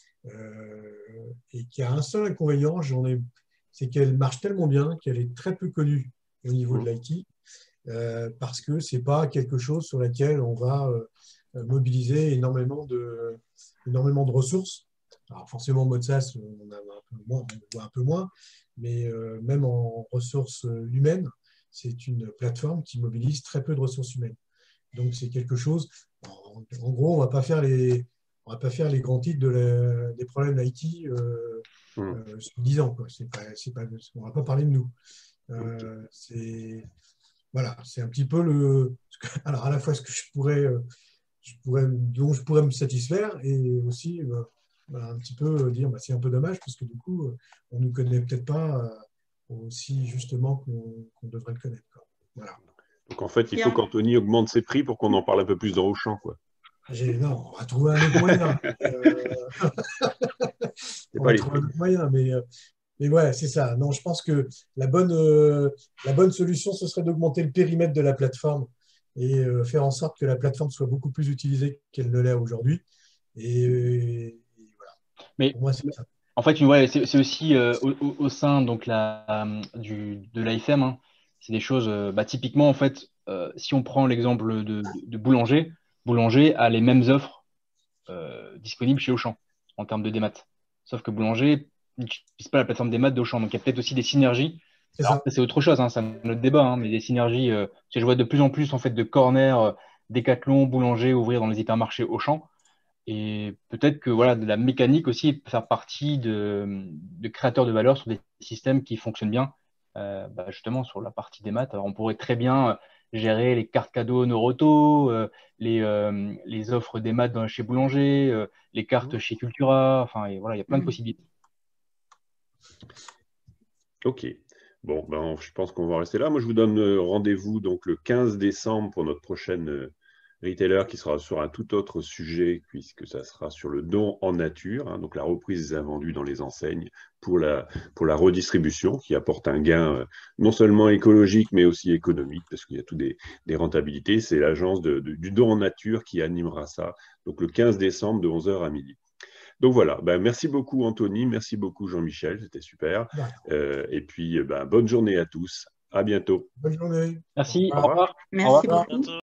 euh, et qui a un seul inconvénient, j'en ai, c'est qu'elle marche tellement bien qu'elle est très peu connue au niveau de l'I T euh, parce que ce n'est pas quelque chose sur lequel on va euh, mobiliser énormément de, énormément de ressources. Alors forcément, en mode SaaS, on a un peu moins, on voit un peu moins, mais euh, même en ressources humaines, c'est une plateforme qui mobilise très peu de ressources humaines. Donc c'est quelque chose, en, en gros, on ne va pas faire les, on va pas faire les grands titres de la, des problèmes d'I T euh, Mm. euh, sur dix ans. Quoi. C'est pas, c'est pas, on ne va pas parler de nous. Euh, c'est voilà, c'est un petit peu le. Alors, à la fois ce que je pourrais, euh, je pourrais, dont je pourrais me satisfaire et aussi euh, bah, un petit peu dire bah, c'est un peu dommage parce que du coup, euh, on ne nous connaît peut-être pas euh, aussi justement qu'on qu'on devrait le connaître. Quoi. Voilà. Donc, en fait, il Et faut en- qu'Anthony augmente ses prix pour qu'on en parle un peu plus dans Auchan, quoi. J'ai- Non, on va trouver un autre moyen. Euh, C'est on pas va les trouver prix. un autre moyen, mais, euh, mais ouais, c'est ça. Non, je pense que la bonne, euh, la bonne solution, ce serait d'augmenter le périmètre de la plateforme et euh, faire en sorte que la plateforme soit beaucoup plus utilisée qu'elle ne l'est aujourd'hui. Et, et voilà, Mais pour moi, c'est ça. en fait, ouais, c'est c'est aussi euh, au, au- au sein donc, la, euh, du, de l'A F M, hein, c'est des choses, euh, bah, typiquement, en fait, euh, si on prend l'exemple de, de, de Boulanger, Boulanger a les mêmes offres euh, disponible chez Auchan en termes de démat. Sauf que Boulanger n'utilise pas la plateforme démat d'Auchan. Donc, il y a peut-être aussi des synergies. Alors, c'est autre chose, hein, c'est un autre débat, hein, mais des synergies. Euh, je vois de plus en plus en fait, de corners, euh, Décathlon, Boulanger ouvrir dans les hypermarchés Auchan. Et peut-être que voilà, de la mécanique aussi peut faire partie de, de créateurs de valeur sur des systèmes qui fonctionnent bien. Euh, bah, justement, sur la partie des maths, on pourrait très bien gérer les cartes cadeaux Noroto, euh, les, euh, les offres des maths dans, chez Boulanger, euh, les cartes mmh. chez Cultura. Enfin, et voilà, il y a plein mmh. de possibilités. Ok. Bon, ben, je pense qu'on va en rester là. Moi, je vous donne rendez-vous donc le quinze décembre pour notre prochaine euh, retailer qui sera sur un tout autre sujet puisque ça sera sur le don en nature, hein, donc la reprise des invendus dans les enseignes pour la, pour la redistribution qui apporte un gain euh, non seulement écologique mais aussi économique parce qu'il y a tout des, des rentabilités. C'est l'agence de, de, du don en nature qui animera ça, donc le quinze décembre de onze heures à midi. Donc voilà, ben, merci beaucoup Anthony, merci beaucoup Jean-Michel, c'était super. Ouais. Euh, et puis ben, bonne journée à tous, à bientôt. Bonne journée. Merci, au revoir. Merci beaucoup.